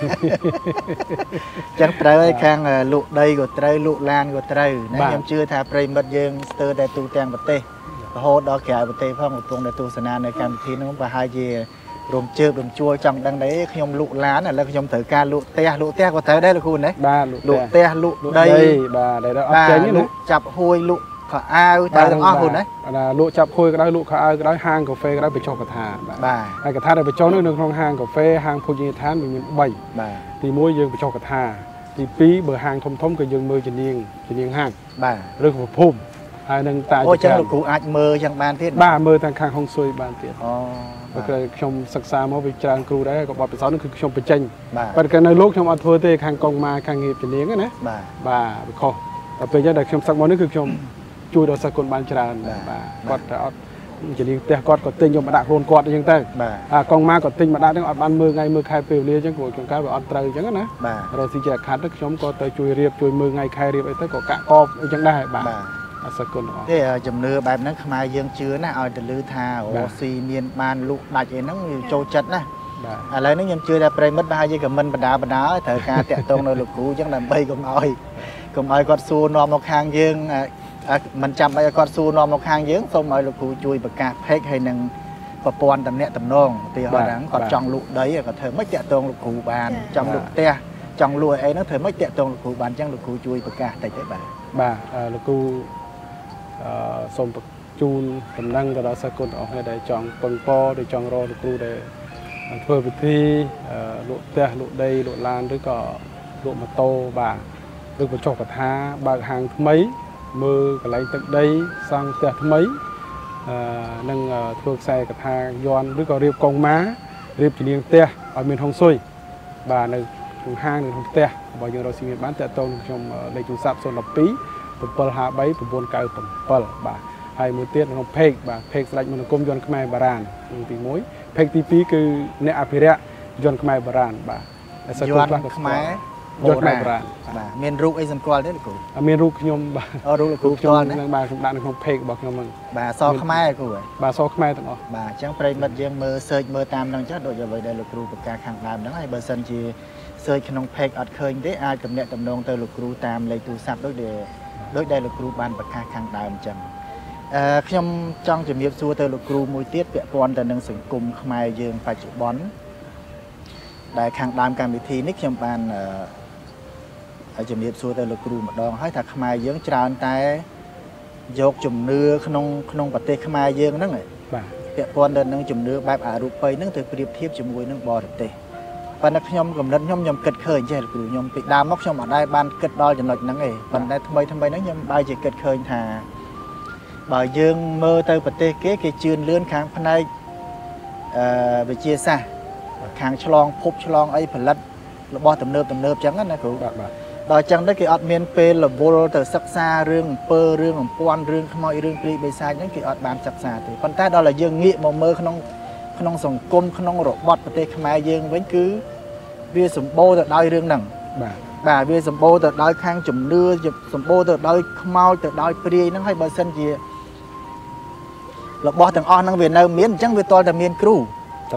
chắc tới khang lụa đây rồi tới lụa lan rồi tới nên em chưa thà prey mất dương từ đây tu trang bát tê hồ đó kẹo bát tê phong một tuần để tu sanh này cam thi nó và hai gìรวมเชื่อรวมช่วยจังดังได้ขยมลุล้านอ่ะแล้วขยมถือการลุเตะลุเตะก็เตะได้เลยคุณเนี่ยบ้าลุเตะลุได้บ้าได้แล้วเอาใจนี่นะจับหุยลุขาอ้าวแต่ต้องอ้อคุณเนี่ยลุจับหุยก็ได้ลุขาอ้าวก็ได้ห้างกาแฟก็ได้ไปชอบกระทาบ้าไอ้กระทาได้ไปชอบนึกนึกของห้างกาแฟห้างพูจิทานมีใบบ้าตีมวยยังไปชอบกระทาตีปีเบอร์ห้างทมทมก็ยังมือจะเนียงจะเนียงห้างบ้าเรื่องของพุ่มไอ้นั่งตายโอ้จังลูกครูอาจมือยังบานเทียนบ้ามือทางข้างห้องซวยบานเทียนอ๋อก็คือชมศึกษามาวิจารณ์ครูได้ก็บอกไปสอนนั่นคือชมไปเจงปัจจุบันในโลกชมอัตโธเตข้างกองมาข้างเงียบจะเลี้ยงนะบ้าไปคอแต่เป็นยังไงชมสักวันนั่นคือชมช่วยเราสกุลบานจราบ้าก็จะเอาจะเลี้ยงแต่ก็ก็ติงยมมาด่าโคลนกอดยังเต้กองมาก็ติงมาด่าต้องอัดบันมือไงมือใครเปลี่ยนเลี้ยงจังกูจงการแบบอัดเตยจังนะเราสิจะขาดนักชมก็เตยช่วยเรียบช่วยมือไงใครเรียบไอ้เต้ก็กะกอบจังได้บ้าสกุลที่จำเนื้อแบบนั้นขมายยังเชื้อนะเอาแต่ลือทาโอ้ซีเมียนบานลุดัดเองนั่งโจจัดนะอะไรนั่งยังเชื้อได้ไปมัดบายยี่กับมันบรรดาบรรดาเถอะการแตะตรงในลูกกูจังนั้นไปกับอ้อยกับอ้อยกอดซูนอมเอาคางยืงมันจำไอ้กอดซูนอมเอาคางยืงส่งอ้อยลูกกูจุยประกาศเพกให้หนึ่งประปอนตำเนะตำนองตีหอดังกอดจังลุได้ก็เถอะไม่แตะตรงลูกกูบานจังลุเตะจังลุไอ้นั่นเถอะไม่แตะตรงลูกกูบานจังลูกกูจุยประกาศแต่ใจบ้าบ้าลูกกูสมจูนกำลังกระดาษสกุลออกให้ได้จองปังปอได้จองรอลูกครูได้เพื่อพิธีลุเตะลุได้ลุลานหรือก็ลุมาโตบ่าหรือมาโจกกระทาบางหางทำไมมือกระไรตึกได้สร้างเตะทำไมนั่งเพื่อใส่กระทาย้อนหรือก็เรียบกองม้าเรียบจีเนียงเตะเอาเมียนทองซุยบ่าในห้างหนึ่งทองเตะบ่ยังเราสิ่งบ้านเตะโตชมในจุดสับส่วนลับปีผมเปิลหาใบผมบนกายผมเปิลบ่าให้มือเตี้ยน้องเพกบ่าเพกสไลด์มันกลมย้อนขมายบารานตีมวยเพกตีปีคือเนอภิเรศย้อนขมายบารานบ่าย้อนขมายย้อนขมายบารานบ่าเมียนรูปไอ้สมกอลได้หรือกูเมียนรูปขยมบ่าเออรูปกูจอนนะบ่าผมด่านของเพกบอกขยมมึงบ่าซอขมายกูบ่าซอขมายตั้งอ๋อบ่าจังไปมัดยังมือเซิร์ชมือตามนังจัดโดยจะไปได้ลูกครูปากกาข้างดำนั่งให้เบอร์ซันจีเซิร์ชขนมเพกอัดเคยได้อาจกับเนตำนองเตอลูกครูตามเลยตูซับด้วยเดโดยได้ลูกครูบานปากกาข้างดำจังขยมจังจะมีส่วนเตอลูกครูมวยเตี้ยเปียปอนแต่หนึ่งสังคมขมายยืงปัจจุบันได้ข้างดำการวิธีนิขยมบานจะมีส่วนเตอลูกครูมาดองให้ถักขมายยืงจานแต่ยกจุ่มเนื้อขนมขนมปฏิขมายยืงนั่งเลยเปียปอนแต่หนึ่งจุ่มเนื้อแบบอารูปไปนั่งถือเปรียบเทียบจุ่มมวยนั่งบอดเตะปันนักยมกับนักยมยมเกิดเคยใช่หรือยมปิดดามมกยมมาได้บ้านเกิดดอยจังหวัดนั่งเองปันได้ทำไมทำไมนักยมใบจะเกิดเคยหาบ่ายยืงเมื่อเตยปฏิเกะจืนเลื่อนค้างภายในไปเชียร์ซะค้างฉลองพบฉลองไอ้ผลัดระบอบตำเนิบตำเนิบจังนั้นนะครูโดยจังได้เกี่ยวกับเมียนเปย์หรือโบราณแต่ศักษาเรื่องเปอร์เรื่องของปอนเรื่องขโมยเรื่องปรีใบไซนั่นเกี่ยวกับบานศักษาแต่ปันใต้ดอยละยืงงี้มองเมื่อขนมขนมส่งกลมขนมระบอบปฏิขมายยืงไว้คือเวียสมโบแต่ได้เรื่องหนังบ่าเวียสมโบแต่ได้ข้างจุ่มเนื้อจุ่มสมโบแต่ได้ขมเอาแต่ได้ปรีนั่งให้เบอร์เซนจีเราบอกถึงอ้อนั่งเวียนเราเมียนจังเวียนตัวแต่เมียนครู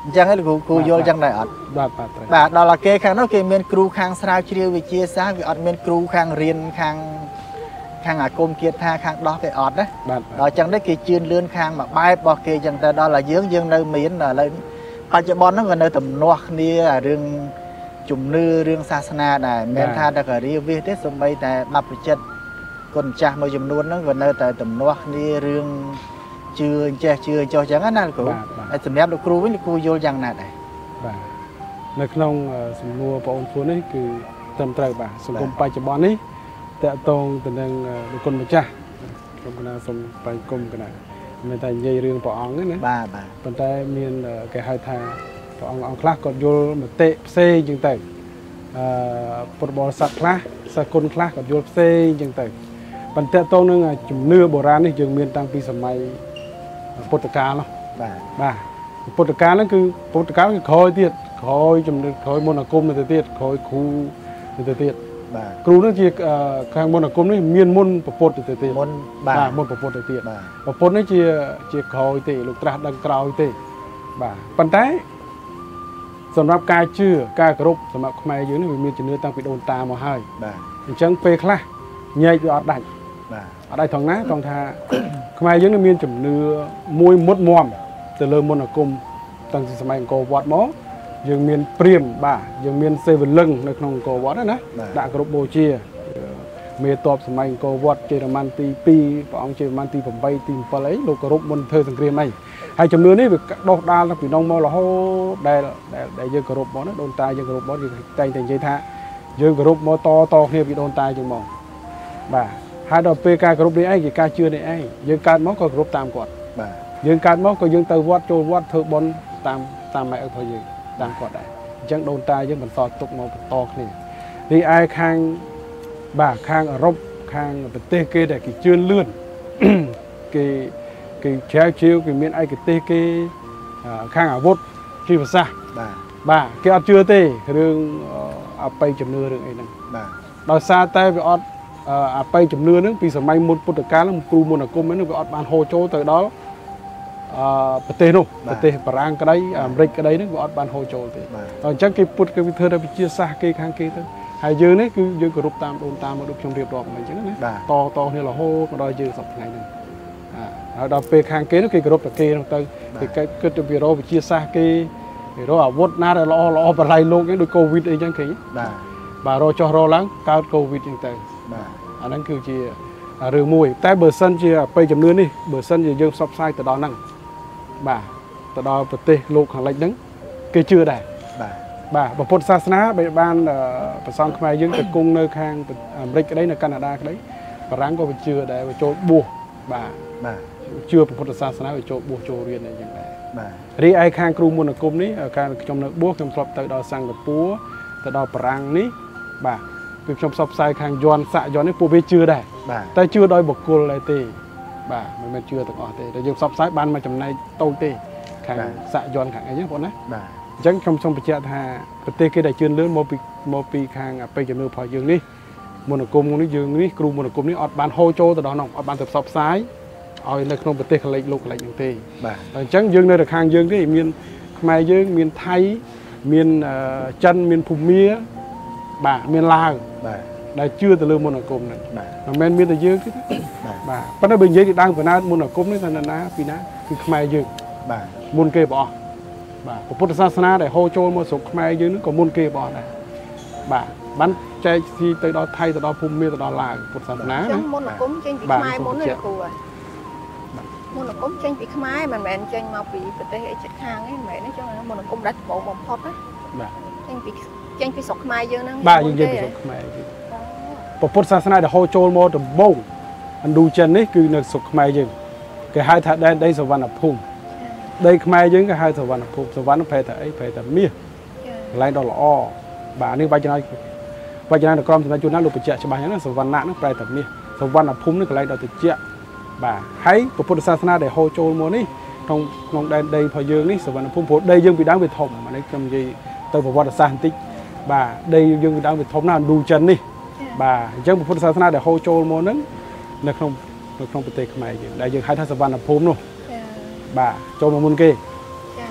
chẳng hay là cú cú vô chẳng đại ọt បាទបាទបាទដល់តែគេខាងនោះគេមានគ្រូខាងស្រាវជ្រាវវិទ្យាសាស្ត្រវាអត់មានគ្រូខាងរៀនខាងខាងអាគមគាថាខាងដោះគេអត់ណាបាទដល់ចឹងនេះគេជឿនលឿនខាងមួយបែបរបស់គេចឹងតែដល់តែយើងយើងនៅមានឥឡូវបច្ចុប្បន្នហ្នឹងក៏នៅទំនាស់គ្នារឿងជំនឿរឿងសាសនាដែរមិនថាតែការីវិសទេសូម្បីតែបព្វជិតគុណចាស់មួយចំនួនហ្នឹងក៏នៅតែទំនាស់គ្នារឿងជឿចេះជឿចុះចឹងណាលោកគ្រូហើយសម្រាប់លោកគ្រូវិញលោកគ្រូយល់យ៉ាងណាដែរបាទនៅក្នុងសំណួរបងប្អូននេះគឺត្រឹមត្រូវបាទសង្គមបច្ចុប្បន្ននេះតកតងទៅនឹងលោកគុណម្ចាស់ខ្ញុំគណៈសូមបាយគុំគណៈមិនតែនិយាយរឿងព្រះអង្គទេណាបាទបាទប៉ុន្តែមានគេហៅថាព្រះអង្គអង្គខ្លះគាត់យល់មតិផ្សេងចឹងទៅអឺពុទ្ធបរិស័ទខ្លះសិស្សគុណខ្លះគាត់យល់ផ្សេងចឹងទៅប៉ុន្តែតកតងនឹងជំនឿបុរាណនេះយើងមានតាំងពីសម័យពុទ្ធកាលបាទបាទពុទ្ធកាលហ្នឹងគឺពុទ្ធកាលគឺក្រោយទៀតក្រោយជំនឿក្រោយមន្តអាគមទៅទៀតក្រោយគ្រូទៅទៀតបាទគ្រូហ្នឹងជាខាងមន្តអាគមនេះមានមុនប្រពុតទៅទៀតមុនបាទមុនប្រពុតទៅទៀតបាទប្រពុតនេះជាជាក្រោយទេលោកត្រាស់ដឹងក្រោយទេបាទប៉ុន្តែសម្រាប់ការជឿការគោរពសម្រាប់ខ្មែរយើងនេះវាមានជំនឿតាំងពីដូនតាមកហើយបាទអញ្ចឹងពេលខ្លះញែកវាអត់ដាច់បាទអត់ដាច់ត្រង់ណាត្រង់ថាខ្មែរយើងនេះមានជំនឿមួយមុតមមទៅលើមន្តអាគមតាំងពីសម័យអង្គរវត្តមកយើងមានព្រាហ្មណ៍បាទយើងមានសេវលឹងនៅក្នុងអង្គរវត្តណាដាក់គោរពបូជាមេតបសម័យអង្គរវត្តជេរម៉ាន់ទីពីរព្រះអង្គជេរម៉ាន់ទីប្រាំបីទីbảyអីលោកគោរពមុនធ្វើសង្គ្រាមអីហើយជំនឿនេះវាដុះដាលពីនងមករហូតដែលដែលយើងគោរពមកណាដូនតាយើងគោរពមកយើងតែងតែនិយាយថាយើងគោរពមកតតគ្នាពីដូនតាយើងមកបាទហើយដល់ពេលការគោរពនេះឯងជាការជឿនេះឯងយើងកើតមកក៏គោរពតាមគាត់បាទយើងកើតមកក៏យើងទៅវត្តចូលវត្តធ្វើបុណ្យតាមតាមម៉ែឪរបស់យើងតាមគាត់ដែរអញ្ចឹងដូនតាយើងបន្តទុកមកបន្តគ្នានេះឯខាងបាទខាងអឺរ៉ុបខាងប្រទេសគេដែលគេជឿនលឿនគេគេជ្រាវជ្រាវគេមានឯកទេសគេខាងអាវុធជីវសាស្ត្របាទបាទគេអត់ជឿទេរឿងអបិយជំនឿរឿងអីហ្នឹងបាទដោយសារតែវាអត់អបិយជំនឿហ្នឹងពីសម័យមុនពុទ្ធកាលហ្នឹងគ្រូមន្តអាគមហ្នឹងវាអត់បានហូរចូលទៅដល់អឺប្រទេសនោះប្រទេសបារាំងក្តីអាមេរិកក្តីហ្នឹងវាអត់បានហូរចូលទេអញ្ចឹងគេពុទ្ធគេធ្វើតែវិទ្យាសាស្ត្រគេខាងគេទៅហើយយើងនេះគឺយើងគោរពតាមដូនតាមកដូចខ្ញុំរៀបរាប់មកអញ្ចឹងណាតតគ្នារហូតមកដល់យើងសប្តាហ៍ថ្ងៃហ្នឹងហើយដល់ពេលខាងគេនោះគេគោរពតែគេនោះទៅគេគិតទៅពីរោវិទ្យាសាស្ត្រគេពីរោអាវុធណាដែលល្អល្អបរិយលោកហ្នឹងដូចកូវីដអីចឹងគេបាទបាទរោចុះរោឡើងកើតកូវីដចឹងទៅបាទអាហ្នឹងគឺជារឿងមួយតែបើសិនជាអបិយជំនឿនេះបើសិនជាយើងផ្សព្វផ្សាយទៅដល់ហ្នឹងបាទទៅដល់ប្រទេសលោកខាងលិចហ្នឹងគេជឿដែរបាទបាទពុទ្ធសាសនាបានប្រសង់ខ្មែរយើងទៅគង់នៅខាងអាមេរិកក្តីនៅកាណាដាក្តីបារាំងក៏វាជឿដែរវាចូលបួសបាទបាទជឿពុទ្ធសាសនាវាចូលបួសចូលរៀនអីចឹងដែរបាទរីឯខាងគ្រូមន្តអាគមនេះការខ្ញុំនៅបួសខ្ញុំធ្លាប់ទៅដល់សិង្ហបុរីទៅដល់បារាំងនេះបាទគឺខ្ញុំផ្សព្វផ្សាយខាងយ័ន្តសាក់យ័ន្តនេះពួកវាជឿដែរតែជឿដោយបុគ្គលដែរទេបាទមិនមែនជឿទាំងអស់ទេតែយើងផ្សព្វផ្សាយបានមកចំណែកតូចទេខាងសាក់យ័ន្តខាងអីហ្នឹងបងណាបាទអញ្ចឹងខ្ញុំសូមបញ្ជាក់ថាប្រទេសគេដែលជឿនលឿនមកពីមកពីខាងអបិយជំនឿរបស់យើងនេះមន្តអាគមនេះយើងនេះគ្រូមន្តអាគមនេះអត់បានហូរចូលទៅដល់នោះអត់បានទៅផ្សព្វផ្សាយឲ្យនៅក្នុងប្រទេសកលិចលោកកលិចហ្នឹងទេបាទអញ្ចឹងយើងនៅខាងយើងទេមានខ្មែរយើងមានថៃមានចិនមានភូមាបាទមានឡាវបាទដែលជឿទៅលើមន្តអាគមហ្នឹងបាទមិនមែនមានតែយើងទេបាទប៉ុន្តែបើនិយាយពីដើមកំណើតមន្តអាគមនេះថាណាពីណាគឺខ្មែរយើងបាទមុនគេបងបាទពុទ្ធសាសនាដែលហូរចូលមកស្រុកខ្មែរយើងហ្នឹងក៏មុនគេបងដែរបាទបានចែកស៊ីទៅដល់ថៃទៅដល់ភូមាទៅដល់ឡាវពុទ្ធសាសនាណាចឹងមន្តអាគមចេញពីខ្មែរមុនទេគ្រូហើយមន្តអាគមចេញពីខ្មែរមិនមែនចេញមកពីប្រទេសអីជិតខាងទេមិនមែនទេចឹងមន្តអាគមដាច់ដំបូងបំផុតណាបាទចេញពីចេញពីស្រុកខ្មែរយើងហ្នឹងបាទយើងចេញពីស្រុកខ្មែរយើងពុទ្ធសាសនាដែលហូរចូលមកដំបូងឥណ្ឌូចិននេះគឺនៅស្រុកខ្មែរយើងគេហៅថាដែនដីសវណ្ណភូមិដីខ្មែរយើងគេហៅសវណ្ណភូមិសវណ្ណប្រែថាអីប្រែថាមាសកន្លែងដ៏ល្អបាទនេះវចនាវចនានៅក្រមសម្ដេចជួនណាលោកបញ្ជាក់ច្បាស់ហ្នឹងណាសវណ្ណៈហ្នឹងប្រែថាមាសសវណ្ណភូមិនេះកន្លែងដ៏ត្រជាក់បាទហើយពុទ្ធសាសនាដែលហូរចូលមកនេះក្នុងក្នុងដែនដីរបស់យើងនេះសវណ្ណភូមិព្រោះដីយើងពីដើមវាធំអានេះខ្ញុំនិយាយទៅប្រវត្តិសាស្ត្របន្តិចបាទដីយើងពីដើមវាធំណាស់ឥណ្ឌូចិននេះបាទអញ្ចឹងពុទ្ធសាសនាដែលហូរចូលមកហ្នឹងនៅក្នុងនៅក្នុងប្រទេសខ្មែរយើងដែលយើងហៅថាសវណ្ណភូមិនោះបាទចូលមកមុនគេ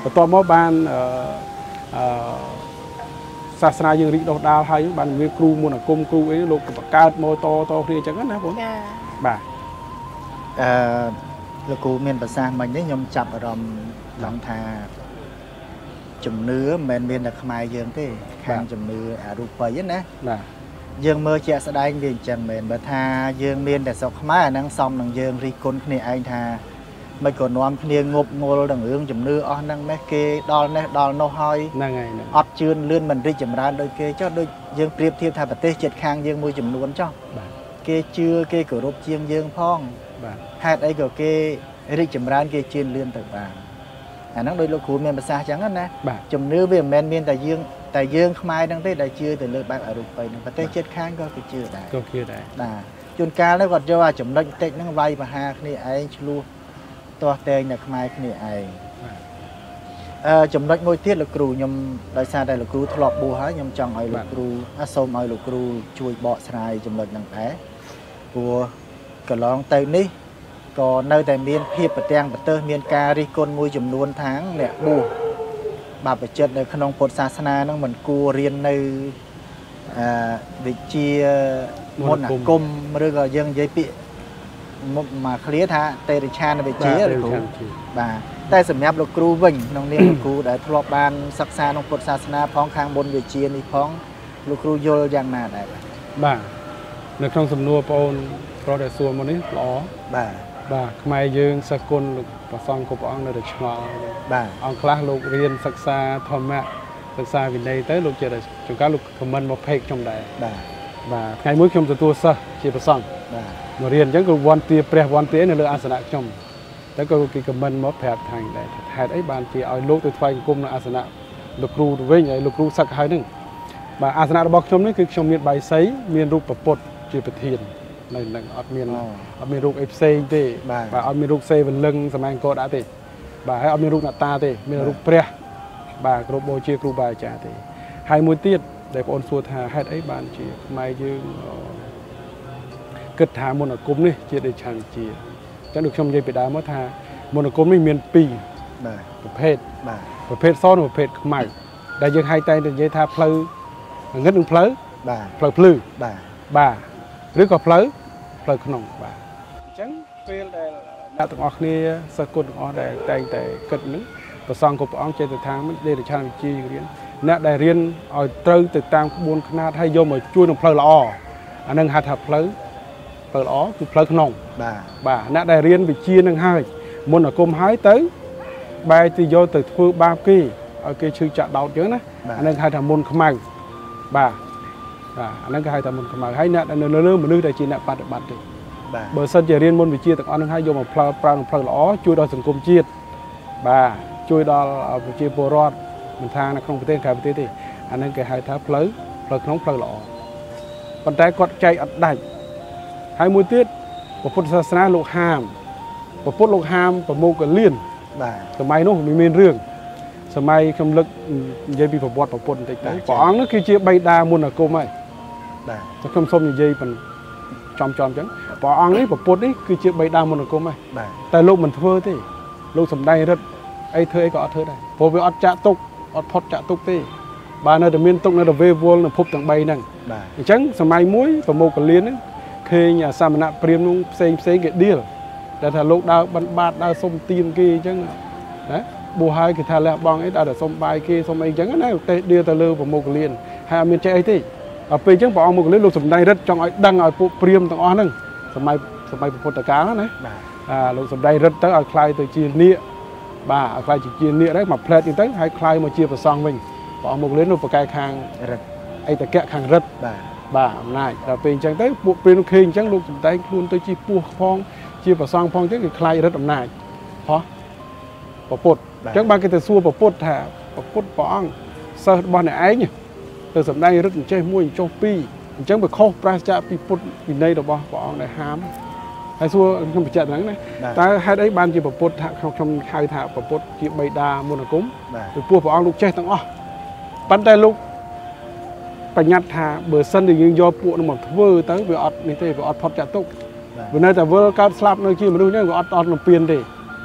បន្ទាប់មកបានអឺអឺសាសនាយើងរីកដុះដាលហើយបានមានគ្រូមន្តអាគមគ្រូអីលោកបង្កើតមកតតគ្នាអញ្ចឹងណាបងចាបាទអឺលោកគ្រូមានប្រសាសន៍មិញនេះខ្ញុំចាប់អារម្មណ៍ឡើងថាជំនឿមិនមែនមានតែខ្មែរយើងទេខាងជំនឿអរូបីណាបាទយើងមើលជាក់ស្ដែងវាអញ្ចឹងមែនបើថាយើងមានតែស្រុកខ្មែរអាហ្នឹងសមនឹងយើងរីគុណគ្នាឯងថាមិនក៏នាំគ្នាងប់ងល់ដល់រឿងជំនឿអស់ហ្នឹងម៉េះគេដល់នេះដល់នោះហើយហ្នឹងហើយអត់ជឿនលឿនមិនរីកចម្រើនដូចគេចុះដូចយើងប្រៀបធៀបថាប្រទេសជិតខាងយើងមួយចំនួនចុះបាទគេជឿគេគោរពជាងយើងផងបាទហេតុអីក៏គេរីកចម្រើនគេជឿនលឿនទៅបានអាហ្នឹងដោយលោកគ្រូមានប្រសាសន៍អញ្ចឹងណាជំនឿវាមិនមែនមានតែយើងតែយើងខ្មែរហ្នឹងទេដែលជឿទៅលើបែបអរូបីហ្នឹងប្រទេសជិតខាងក៏គេជឿដែរក៏ជឿដែរបាទជួនកាលនោះគាត់យកអាចំណុចតិចហ្នឹងវាយប្រហារគ្នាឯងឆ្លោះទាស់តែងនៅខ្មែរគ្នាឯងអឺចំណុចមួយទៀតលោកគ្រូខ្ញុំដោយសារតែលោកគ្រូធ្លាប់បួសហើយខ្ញុំចង់ឲ្យលោកគ្រូសូមឲ្យលោកគ្រូជួយបកស្រាយចំណុចហ្នឹងដែរព្រោះកន្លងទៅនេះក៏នៅតែមានភាពប្រទាំងប្រទើសមានការរិះគន់មួយចំនួនថាងអ្នកបួសបាបចិត្តនៅក្នុងពុទ្ធសាសនាហ្នឹងមិនគួររៀននៅអឺវិជ្ជាមន្តអាគមឬក៏យើងនិយាយពាក្យមកឃ្លាថាទេរិឆានវិជ្ជាលោកគ្រូបាទតែសម្រាប់លោកគ្រូវិញក្នុងនាមលោកគ្រូដែលធ្លាប់បានសិក្សាក្នុងពុទ្ធសាសនាផងខាងបុណ្យវិជ្ជានេះផងលោកគ្រូយល់យ៉ាងណាដែរបាទនៅក្នុងសំណួរបងអូនប្រុសដែលសួរមកនេះល្អបាទបាទខ្មែរយើងសិស្សគុណលោកប្រសងគ្រប់ព្រះអង្គនៅតែឆ្ងល់បាទអង្គខ្លះលោករៀនសិក្សាធម្មៈសិក្សាវិន័យទៅលោកជាចង្ការលោកខមមិនមកភេកខ្ញុំដែរបាទបាទថ្ងៃមួយខ្ញុំទទួលសិស្សជាប្រសងបាទមករៀនអញ្ចឹងគឺវ័នទាព្រះវ័នទានៅលើអាសនៈខ្ញុំតែក៏គេខមមិនមកប្រាប់ថាដែរហេតុអីបានជាឲ្យលោកទៅថ្វាយអង្គមនៅអាសនៈលោកគ្រូទៅវិញហើយលោកគ្រូសឹកហើយនឹងបាទអាសនៈរបស់ខ្ញុំនេះគឺខ្ញុំមានបាយសីមានរូបប្រពុតជាប្រធាននៅនឹងអត់មានអត់មានរូបអីផ្សេងទេបាទអត់មានរូបសេវលឹងសម័យអង្គរដាក់ទេបាទហើយអត់មានរូបអ្នកតាទេមានរូបព្រះបាទគ្រូបូជាគ្រូបាអាចារ្យទេហើយមួយទៀតដែលបងអូនសួរថាហេតុអីបានជាខ្មែរយើងគិតថាមន្តអាគមនេះជាដេឆានជាអញ្ចឹងដូចខ្ញុំនិយាយពីដើមមកថាមន្តអាគមនេះមានពីរបាទប្រភេទបាទប្រភេទសនិងប្រភេទខ្មៅដែលយើងហៅតែនិយាយថាផ្លូវងឹតនិងផ្លូវបាទផ្លូវភ្លឺបាទបាទឬក៏ផ្លូវផ្លូវក្នុងបាទអញ្ចឹងពេលដែលអ្នកទាំងអស់គ្នាសិស្សគុណទាំងអស់ដែលតែងតែគិតនឹងប្រសងគ្រប់ព្រះអង្គចេតថាមិនដេរឆានវិជ្ជារៀនអ្នកដែលរៀនឲ្យត្រូវទៅតាមក្បួនខ្នាតហើយយកមកជួយក្នុងផ្លូវល្អអានឹងហៅថាផ្លូវផ្លូវល្អគឺផ្លូវក្នុងបាទបាទអ្នកដែលរៀនវិជ្ជានឹងហើយមុនអាគមហើយទៅបែរទៅយកទៅធ្វើបាបគេឲ្យគេឈឺចាក់ដោតអញ្ចឹងណាអានឹងហៅថាមុនខ្មៅបាទបាទអានឹងគេហៅថាមុនខ្មៅហើយអ្នកនៅលើមនុស្សដែលជាអ្នកបប្រតិបត្តិទេបាទបើសិនជារៀនមុនវិជ្ជាទាំងអស់នឹងហើយយកមកផ្លើប្រើក្នុងផ្លូវល្អជួយដល់សង្គមជាតិបាទជួយដល់ប្រជាពលរដ្ឋមិនថានៅក្នុងប្រទេសក្រៅប្រទេសទេអានឹងគេហៅថាផ្លូវផ្លូវក្នុងផ្លូវល្អប៉ុន្តែគាត់ចែកអត់ដាច់ហើយមួយទៀតពុទ្ធសាសនាលោកហាមពុទ្ធលោកហាមប្រមោគលានបាទសម័យនោះមានរឿងសម័យខ្ញុំលឹកនិយាយពីប្រវត្តិពុទ្ធបន្តិចទៅព្រះអង្គនោះគឺជាបិតាមុនអាគមហើយបាទខ្ញុំសូមនិយាយប៉ុណ្ណឹងចំចំអញ្ចឹងព្រះអង្គនេះពុទ្ធនេះគឺជាបិតាមុនអាគមហើយបាទតែលោកមិនធ្វើទេលោកសំដែងរិទ្ធអីធ្វើអីក៏អត់ធ្វើដែរព្រោះវាអត់ចាក់ទុកអត់ផុតចាក់ទុកទេបាទនៅតែមានទុកនៅតែវេវល់នៅភពទាំងបីហ្នឹងបាទអញ្ចឹងសម័យមួយប្រមោគលានហ្នឹងឃើញសាមណៈព្រាហ្មណ៍នោះផ្សេងផ្សេងគេដៀលដែលថាលោកដើរបិណ្ឌបាតដើរសុំទានគេអញ្ចឹងណាបួសហើយគេថាលះបង់អីដើរតែសុំបាយគេសុំអីអញ្ចឹងណាទេដៀលទៅលើប្រមោគលានហើយអត់មានចេះអីទេដល់ពេលអញ្ចឹងព្រះអង្គមកលានលោកសំដែងរិទ្ធចង់ឲ្យដឹងឲ្យពួកព្រាហ្មណ៍ទាំងអស់ហ្នឹងសម័យសម័យពុទ្ធកាលណាបាទអាលោកសំដែងរិទ្ធទៅឲ្យខ្លាយទៅជានាគបាទឲ្យខ្លាយជាជានាគđấyមកផ្លែតហ្នឹងទៅឲ្យខ្លាយមកជាព្រះសង្ឃវិញព្រះអង្គមកលាននោះប្រកែកខាងរិទ្ធអីតកៈខាងរិទ្ធបាទបាទអំណាចដល់ពេលអញ្ចឹងទៅពួកព្រាហ្មណ៍ឃើញអញ្ចឹងលោកសំដែងខ្លួនទៅជាពោះផងជាព្រះសង្ឃផងអញ្ចឹងគឺខ្លាយរិទ្ធអំណាចហោះប្រពុតអញ្ចឹងបានគេទៅសួរប្រពុតថាប្រពុតព្រះអង្គសិស្សរបស់អ្នកឯងទៅសំដែងរិទ្ធអញ្ចេះមួយចុះពីរអញ្ចឹងវាខុសប្រាសចាកពីពុទ្ធវិន័យរបស់ព្រះអង្គដែលហាមហើយសួរខ្ញុំបញ្ជាក់ហ្នឹងណាតើហេតុអីបានជាប្រពុតថាខ្ញុំខ្ញុំហៅថាប្រពុតជាបិតាមុនអាគមពីព្រោះព្រះអង្គលោកចេះទាំងអស់ប៉ុន្តែលោកបញ្ញត្តិថាបើសិនជាយើងយកពួកនោះមកធ្វើទៅវាអត់នេះទេវាអត់ផុតចាក់ទុកវានៅតែវិលកើតស្លាប់នៅជាមនុស្សហ្នឹងវាអត់អត់លំពៀនទេ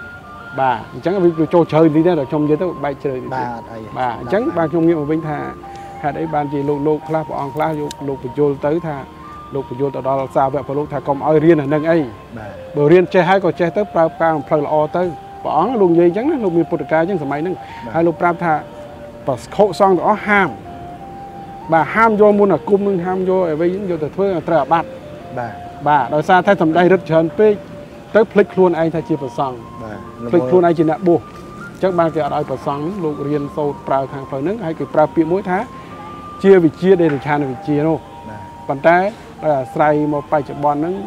bà chẳng vì trò chơi tí nữa là trong giới tới bay chơi bà bà chẳng bà trong nghiệm ở bên thà hạt đấy ban chỉ lục lục class on class lục phải vô tới thà lục phải vô tới đó là sao vậy phải lục thà còn ai riêng là nâng ấy bờ riêng chơi hai còn chơi tới pra pra play là o tới bỏ nó lục gì chẳng lục miền Phật ca chẳng sớm mấy nâng hai lục pra thà và khổ xong đó ham bà ham vô muốn là cung nhưng ham vô ở với những vô từ thuê là trở bát bà bà đôi xa thay thầm đây rất chán pê tới flick luôn anh thay chia phần xong flick luôn anh chỉ nạp buộc chắc ban kia ở đây phần xong lục riêng sâu pra hàng phần nước hay cái pra pi mỗi tháng chia vì chia đây là chan vì chia đâu bàn tay là say một bài chợ bòn nó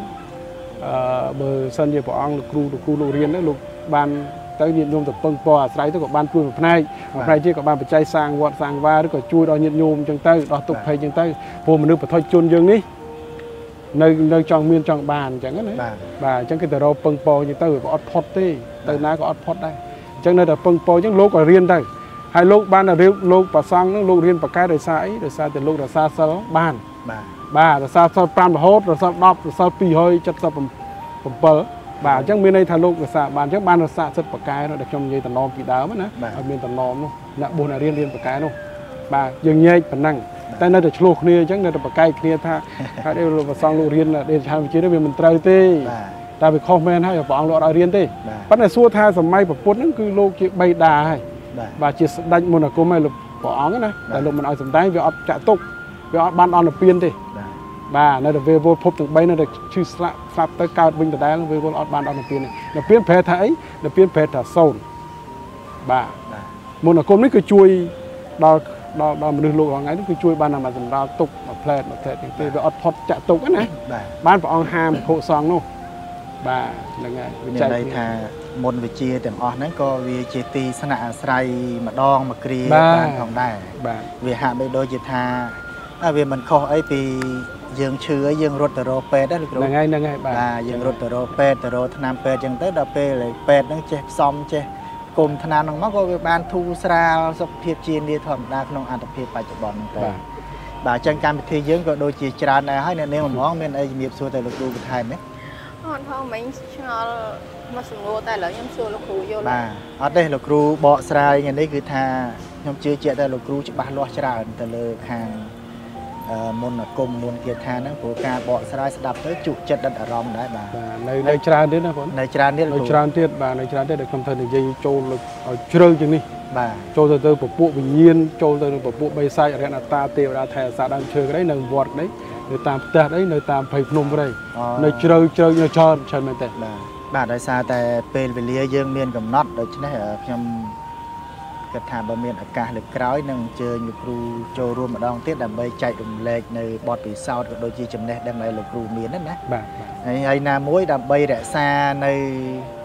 bờ sân như bọn lục cru lục cru lục riêng đấy lục ban tới nhiệt nhôm tập bông bò say tới còn ban chui một này một này chứ còn ban phải chay sang quạt sang va rồi còn chui đo nhiệt nhôm chân tay đo tục hay chân tay vô mình nước phải thôi chôn dương đi nơi nơi trong miền trong bàn chẳng cái đấy bà chẳng cái tờ rau bông bò như tới có pot đi tới ná có pot đây chẳng nơi là bông bò chẳng lô còn riêng đây hai lô ban là riêng lô bà sang nó lô riêng bà cái đời xa ấy đời xa từ lô là xa xa bàn bà là xa xa pram là hốt rồi xa đọc rồi xa pi hơi chất xa bầm bầm bờ bà chẳng bên đây thà lô là xa bàn chắc ban là xa rất bà cái nó được trong như tần non kỳ đá mất nè ở bên tần non luôn nè buồn là riêng riêng bà cái luôn bà dừng nhây bản năng tại nơi được lô kia chắc nơi được bà cái kia tha cái đây là sang lô riêng là để làm chế đó vì mình trời tê ta bị comment hay là bọn lô đại riêng tê bắt này xua tha sầm may bà phốt nó cứ lô kia bay đà hay bà chỉ đánh một là cô mày lục bỏ cái này tại lục mình nói sầm tay về ọt trả tục về ọt ban on là piên đi bà nơi được về vô phốt từ bay nơi được chư slap slap tới cao vinh từ đá về vô ọt ban on là piên này là piên phê thấy là piên phê thả sâu bà một là cô mới cứ chui đo đo đo mình đưa lục hoàng ấy nó cứ chui ban nào mà dần đo tục mà plate mà plate thì về ọt phốt trả tục cái này ban bỏ on ham hộ song luôn bà là ngày đây thà môn về chia từng ọt đấy có vì chia ti sanh nạ say mà đong mà kia bàn phòng đài vì hạ bây đôi chia thà vì mình kho ấy vì dương chứa dương rốt tờ rô pet đó là ngay là ngay bà dương rốt tờ rô pet tờ rô tham pet chẳng tới đập pet lại pet nó che xong che cùng thằng nào nó mắc có ban thu sra sắp phiệp chiên đi thầm đa không ăn tập phiệp bài chụp bòn tới bà chân cam thì dương có đôi chia tràn này hay nên nếu mà món bên ấy miệp xua tại lục đu của thầy đấy hòn thao mình cho mà sủng lô tại lợi nhom xua lục cừu vô bà ở đây lục cừu bọ srai như đấy cứ tha nhom chưa chuyện đây lục cừu chỉ ba loa tràn từ lơ hàng môn là cùng môn kia tha nó của ca bọ srai đập tới chụp chất đất ở rong đấy bà này này tràn đến đó này tràn đến này tràn tiết bà này tràn tiết được không thời thì dây trâu lực ở chơi chừng đi bà trâu từ từ bộ bình nhiên trâu từ bộ bộ bay sai ở đây là ta tiêu ra thẻ xã đang chơi cái đấy nâng vọt đấy nơi tam tết đấy nơi tam phải nôm vào đây nơi chơi chơi nơi tròn chơi mấy tết bà đại sa tại pê về lia dương miền cầm nót đấy chứ này ở trong cái thảm bờ miền ở cả lực cõi nâng chơi như cừu trâu rùa mà đong tiết làm bay chạy đùm lệch nơi bọt bị sao đôi chi chấm nét đem lại lực cừu miền đấy nè bà hay na muối làm bay rẽ xa nơi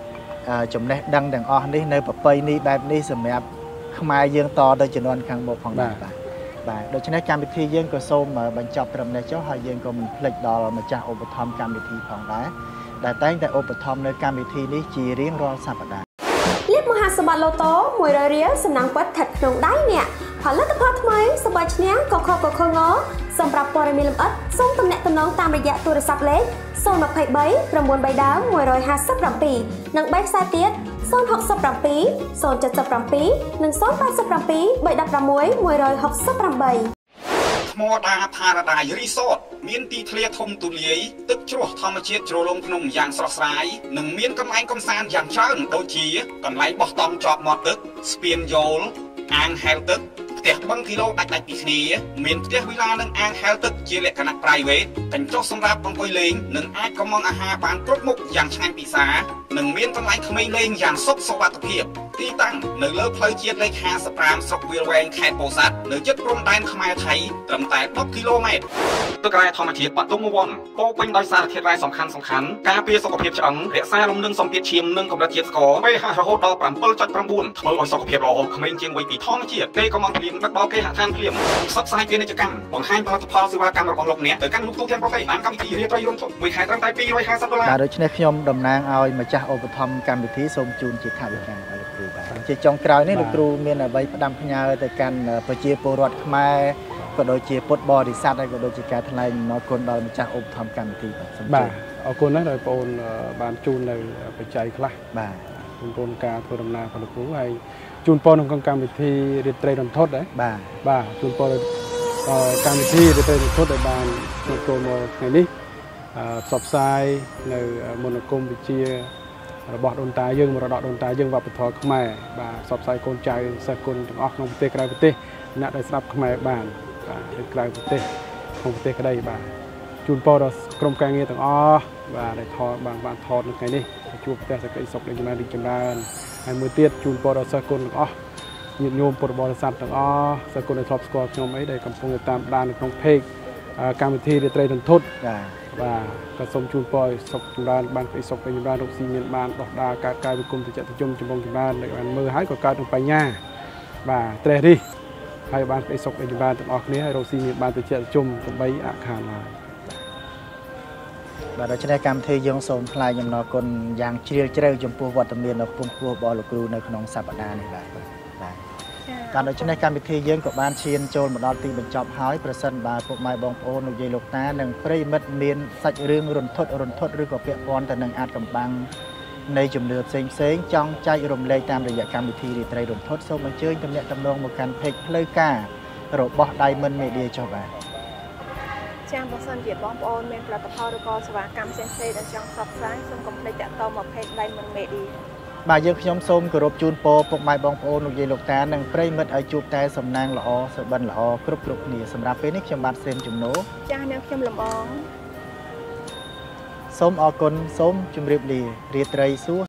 chấm nét đăng đằng on đi nơi bờ bay đi bài đi sầm mẹp không ai dương to đây chỉ đoan khang một phòng bà bàโดยเฉพาะการพิธียื่นก็ส้มบรรจบตรงในเจ้าหายยื่นก็มันพลิกดอลมาจากอุปธรรมการพิธีของได้แต่ตั้งแต่อุปธรรมในการพิธีนี้จีเรียงรอสัปดาห์เรียกมหาสมบัติโลโต้มวยเรียสำนักวัดถัดขนมได้เนี่ยผลิตภัณฑ์ทำไมสบายเนี้ยก็ข้อก็ข้องอสำหรับปริมาณลำอัดส่งตำแหน่งตำแหน่งตามระยะตัวสับเล็กโซนมาไพ่ใบประมวลใบดาวมวยรอยห้าสิบรำปีนังใบสายเตี้ยโซนหกสิบรำปีโซนเจ็ดสิบรำปีหนึ่งโซนแปดสิบรำปีใบดับรำมวยมวยรอยหกสิบรำใบมอดาพาราดายรีสอร์ทมีนตีทะเลทมตุลีตึกชั่วธรรมเชียตโจลงพนมอย่างสระสายหนึ่งมีนกำไลกำซานอย่างเชิงโดยชีกำไลบอตองจอบมอตึกสเปียนโยลอ่างเฮลตึกเตะบังกิโลดักดักปีนี้มีนเตะเวลาหนึ่งอ่างเฮลตึกเจริญขนาดไพรเวทกันโจสำหรับบังกุยเลงหนึ่งอาจกำมองอาหารปานครบมุกอย่างชายปีศาหนึ่งมีนกำไลขมิ้นเลงอย่างซบสวัสดิ์เพียบที่ตั้งหนึ่งเลิศเพลย์เชียร์เลขห้าสปรามสกวิลเวงแคดโปซัดหนึ่งจุดกลมแดนขมายไทยตรำแต่หกกิโลเมตรตึกไรธรรมเชียร์ปัตตุมวันโปเป็นดอยสารเทียร์ไรสำคัญสำคัญการเปียสกปรกจังเรียกซาลมหนึ่งสองเปียชิมหนึ่งกับระเทียสกอไม่หาโหดดอกปรำเปิลจัดปรำบุญเมื่อลอยสกปรกรอขมิ้นเชียงไว้ปีท้องเชียร์เตะกำลังเปลี่ยนนักบอลเกหะทางเปลี่ยนซับไซเปียในจักรันบางให้ตลอดพอสิว่าการระบองลมเนี่ยแต่การลุกทุ่งเทียนโปรไฟตามกำลังเรียบร้อยรุ่งทุ่งวิหารตั้งแต่ปีร้อยห้าสิบดอลลาร์โดยเฉพาะขยมดำนางเอามาจากอุปธรรมการพิธีทรงจูนจิตข่าวอย่างไรครูบ้างจะจงกล่าวนี่ครูมีอะไรประดามพญาแต่การประเจียโปรดขมายก็โดยเจียปดบอดิสัตก็โดยจีการทลายนอคนโดยมาจากอุปธรรมการพิธีบ้างเอาคนนั้นโดยปนบานจูนเลยไปใจคลาบ้าง tuần tuần cả thôi đầm na còn được cũng hay chun po trong cam vị thi để tây đầm thốt đấy bà bà chun po cam vị thi để tây đầm thốt để bàn một câu một ngày đi sọp sai nơi một công bị chia bọt đồn tài dương một đọt đồn tài dương vào bậc thọ khmer bà sọp sai con trai sai con trong óc trong tê cái tê nãyได้sắp khmer bàn bà cái tê không tê cái đây bà chun po đóกรมการเงินต่างอ้อvà để thọบางบางthọ được cái đi chụpแต่สกัดสกเลยจะมาดีจังได้ให้มือเตี้ยจูนปอดสกุลต่างอ้อยืนโยมปอดบริษัทต่างอ้อสกุลในท็อปสกอร์ชมไอ้ได้กำปงตามด้านของเพกการวิธีได้เตรียมทุนvàกระสมจูนปอยสกจังได้บางไปสกไปจังได้ดอกซีเมียนบานดอกดาการกายเป็นกลุ่มที่จะจมจมบงจังได้ในวันมือหายก็การลงไปย่าvàเตรียมดิให้บางไปสกไปจังได้ต่างอ้อนี้ให้ดอกซีเมียนบานไปจะจมตรงใบอาคารมา bà đã cho nên cảm thấy giống sồn lại nhầm nó còn dạng chia chia trong phố vật tầm miền nó cũng phố bò lục lu nơi khung sạp đá này bà bàการโดยเฉพาะการพิธียื่นกับบ้านเชียนโจรมาดอลตีบรรจบหายประสันบาพวกไม้บองโอนอุยลูกตาหนึ่งปริมัดเมียนสัจเรื่องรุนทดรุนทดหรือกับเปียกอนแต่หนึ่งอาจกำบังในจุ่มเลือดเซ็งเซ็งจ้องใจรวมเลยตามระยะการพิธีดีไตรรุนทดโซ่มาเชื่อจำเนียจำลองมาการเพลย์เลยการบอไดมันเมเดียชาวบ้านចាបើសិនជាបងប្អូនមានផលិតផលឬក៏សេវាកម្មផ្សេងៗដែលចង់ផ្សព្វផ្សាយសូមកុំភ្លេចតាក់ទងមក page Diamond Media បាទយើងខ្ញុំសូមគោរពជូនពរពុកម៉ែបងប្អូនលោកយាយលោកតានិងប្រិយមិត្តឲ្យជួបតែសំណាងល្អសុបិនល្អគ្រប់គ្រប់គ្នាសម្រាប់ពេលនេះខ្ញុំបាទសេនជំនោចាស់នាងខ្ញុំលំអងសូមអរគុណសូមជម្រាបលារាត្រីសួស្តី